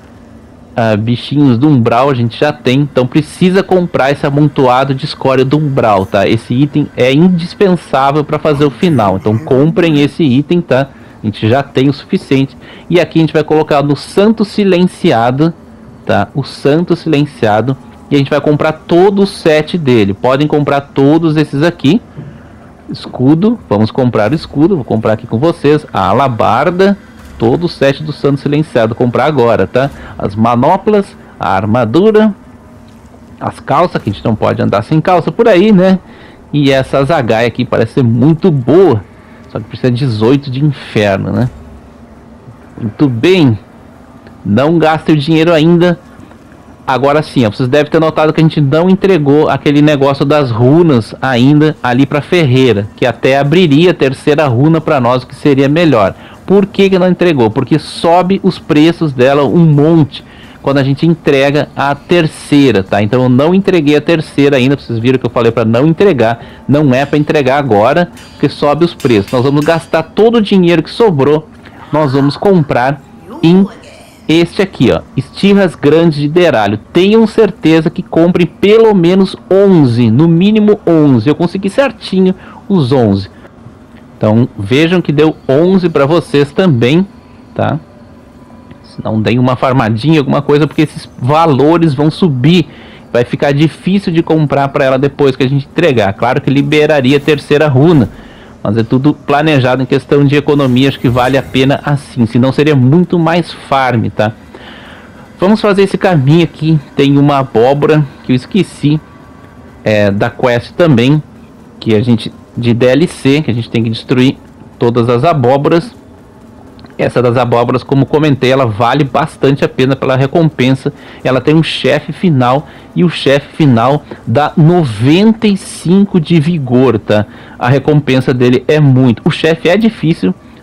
uh, bichinhos do umbral. A gente já tem. Então precisa comprar esse amontoado de escória do umbral, tá? Esse item é indispensável para fazer o final. Então comprem esse item, tá? A gente já tem o suficiente. E aqui a gente vai colocar no Santo Silenciado, tá? O Santo Silenciado. E a gente vai comprar todo o set dele. Podem comprar todos esses aqui. Escudo, vamos comprar o escudo. Vou comprar aqui com vocês. A alabarda, todo o set do Santo Silenciado. Comprar agora, tá? As manoplas, a armadura, as calças, que a gente não pode andar sem calça por aí, né? E essa zagaia aqui parece ser muito boa. Só que precisa de dezoito de inferno, né? Muito bem. Não gaste o dinheiro ainda. Agora sim, ó, vocês devem ter notado que a gente não entregou aquele negócio das runas ainda ali para Ferreira, que até abriria a terceira runa para nós, o que seria melhor. Por que que não entregou? Porque sobe os preços dela um monte quando a gente entrega a terceira, tá? Então eu não entreguei a terceira ainda, vocês viram que eu falei para não entregar. Não é para entregar agora, porque sobe os preços. Nós vamos gastar todo o dinheiro que sobrou, nós vamos comprar em este aqui, ó, estirras grandes de deralho. Tenham certeza que comprem pelo menos onze, no mínimo onze. Eu consegui certinho os onze. Então vejam que deu onze para vocês também, tá? Se não deem uma farmadinha, alguma coisa, porque esses valores vão subir. Vai ficar difícil de comprar para ela depois que a gente entregar. Claro que liberaria a terceira runa, mas é tudo planejado em questão de economia. Acho que vale a pena assim, senão seria muito mais farm, tá? Vamos fazer esse caminho aqui. Tem uma abóbora que eu esqueci, é, da quest também, que a gente, de D L C, que a gente tem que destruir todas as abóboras. Essa das abóboras, como comentei, ela vale bastante a pena pela recompensa. Ela tem um chefe final, e o chefe final dá noventa e cinco de vigor, tá? A recompensa dele é muito. O chefe é difícil,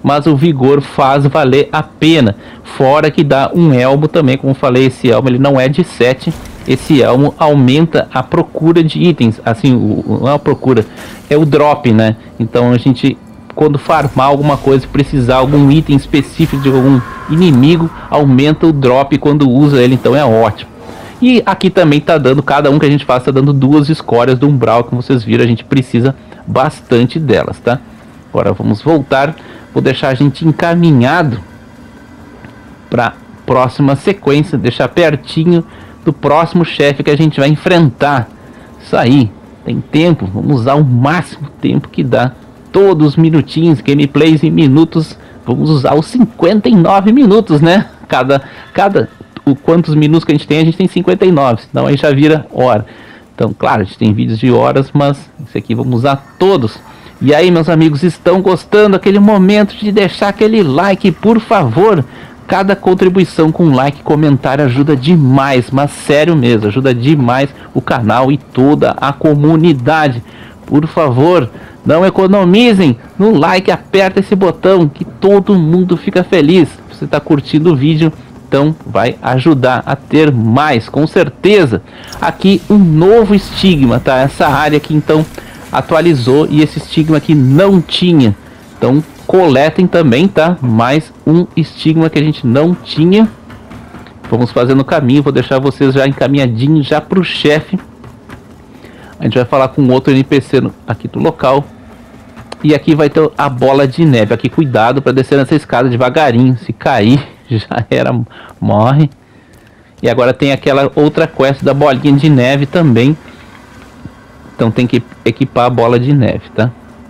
mas o vigor faz valer a pena. Fora que dá um elmo também, como falei, esse elmo ele não é de sete. Esse elmo aumenta a procura de itens, assim, o, não é a procura, é o drop, né? Então a gente, quando farmar alguma coisa, precisar algum item específico de algum inimigo, aumenta o drop quando usa ele, então é ótimo. E aqui também tá dando, cada um que a gente faz tá dando duas escórias do umbral, como vocês viram, a gente precisa bastante delas, tá? Agora vamos voltar, vou deixar a gente encaminhado para próxima sequência, deixar pertinho do próximo chefe que a gente vai enfrentar. Isso aí, tem tempo, vamos usar o máximo tempo que dá, todos os minutinhos, gameplays em minutos, vamos usar os cinquenta e nove minutos, né? Cada, cada, o quantos minutos que a gente tem, a gente tem cinquenta e nove, senão aí já vira hora. Então, claro, a gente tem vídeos de horas, mas esse aqui vamos usar todos. E aí, meus amigos, estão gostando daquele momento de deixar aquele like, por favor? Cada contribuição com like e comentário ajuda demais, mas sério mesmo, ajuda demais o canal e toda a comunidade. Por favor, não economizem no like, aperta esse botão que todo mundo fica feliz. Você está curtindo o vídeo, então vai ajudar a ter mais, com certeza. Aqui um novo estigma, tá? Essa área aqui então atualizou e esse estigma aqui não tinha. Então coletem também, tá? Mais um estigma que a gente não tinha. Vamos fazer no caminho, vou deixar vocês já encaminhadinhos já para o chefe. A gente vai falar com outro N P C no, aqui do local. E aqui vai ter a bola de neve. Aqui cuidado para descer nessa escada devagarinho. Se cair, já era, morre. E agora tem aquela outra quest da bolinha de neve também. Então tem que equipar a bola de neve, tá?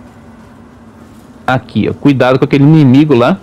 Aqui, ó, cuidado com aquele inimigo lá.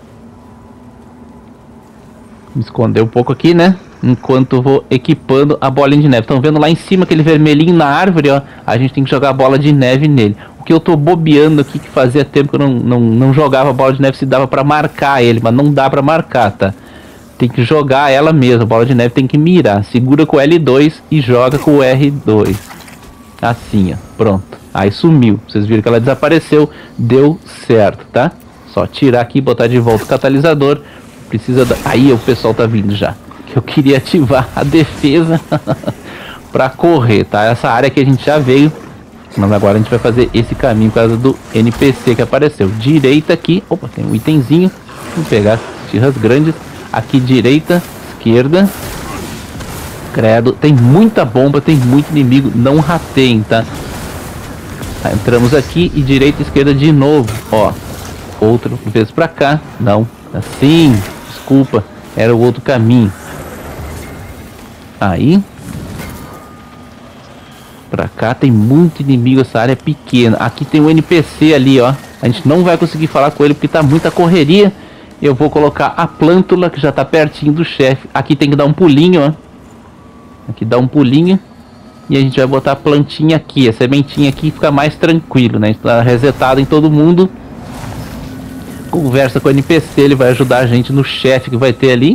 Me esconder um pouco aqui, né? Enquanto eu vou equipando a bolinha de neve. Estão vendo lá em cima aquele vermelhinho na árvore, ó? A gente tem que jogar a bola de neve nele. O que eu tô bobeando aqui, que fazia tempo que eu não, não, não jogava a bola de neve, se dava pra marcar ele, mas não dá pra marcar, tá? Tem que jogar ela mesmo, a bola de neve tem que mirar. Segura com o L dois e joga com o R dois. Assim, ó, pronto. Aí sumiu, vocês viram que ela desapareceu, deu certo, tá? Só tirar aqui e botar de volta o catalisador. Precisa da... Aí o pessoal tá vindo já. Que eu queria ativar a defesa pra correr, tá? Essa área que a gente já veio, mas agora a gente vai fazer esse caminho por causa do N P C que apareceu. Direita aqui, opa, tem um itemzinho. Vou pegar as tirras grandes. Aqui direita, esquerda. Credo, tem muita bomba, tem muito inimigo, não rateiem, tá? Tá, entramos aqui e direita e esquerda de novo, ó. Outra vez pra cá, não, assim, desculpa, era o outro caminho. Aí. Pra cá tem muito inimigo, essa área é pequena. Aqui tem um N P C ali, ó. A gente não vai conseguir falar com ele porque tá muita correria. Eu vou colocar a plântula que já tá pertinho do chefe. Aqui tem que dar um pulinho, ó. Aqui dá um pulinho. E a gente vai botar a plantinha aqui, a sementinha aqui, fica mais tranquilo, né? Está resetado em todo mundo. Conversa com o N P C, ele vai ajudar a gente no chefe que vai ter ali.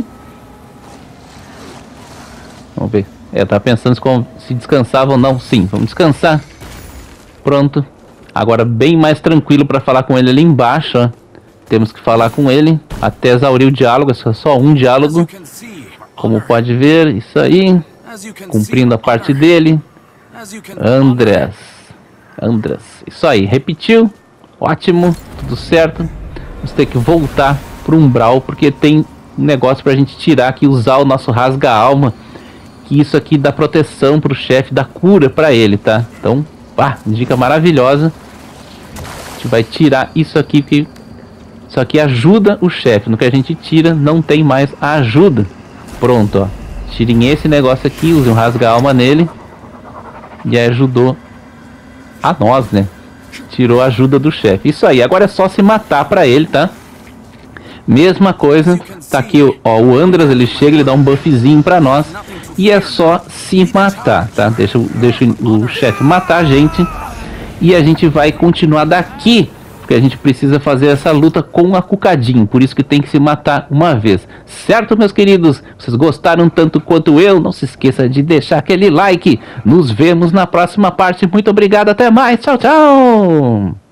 Vamos ver. É, tá pensando se descansava ou não. Sim, vamos descansar. Pronto. Agora bem mais tranquilo para falar com ele ali embaixo, ó. Temos que falar com ele até exaurir o diálogo, é só um diálogo. Como pode ver, isso aí. Cumprindo a parte dele. Andrés. Andrés. Isso aí, repetiu. Ótimo, tudo certo. Vamos ter que voltar pro umbral, porque tem um negócio pra gente tirar aqui, usar o nosso rasga-alma. Que isso aqui dá proteção pro chefe, dá cura pra ele, tá? Então, pá, dica maravilhosa. A gente vai tirar isso aqui, porque isso aqui ajuda o chefe. No que a gente tira, não tem mais a ajuda. Pronto, ó. Tirem esse negócio aqui, usem um rasga-alma nele. E aí ajudou a nós, né? Tirou a ajuda do chefe. Isso aí, agora é só se matar pra ele, tá? Mesma coisa, tá aqui, ó, o Andrés, ele chega, ele dá um buffzinho pra nós. E é só se matar, tá? Deixa, deixa o chefe matar a gente. E a gente vai continuar daqui, porque a gente precisa fazer essa luta com a Cucadinho. Por isso que tem que se matar uma vez. Certo, meus queridos? Vocês gostaram tanto quanto eu? Não se esqueça de deixar aquele like. Nos vemos na próxima parte. Muito obrigado, até mais. Tchau, tchau!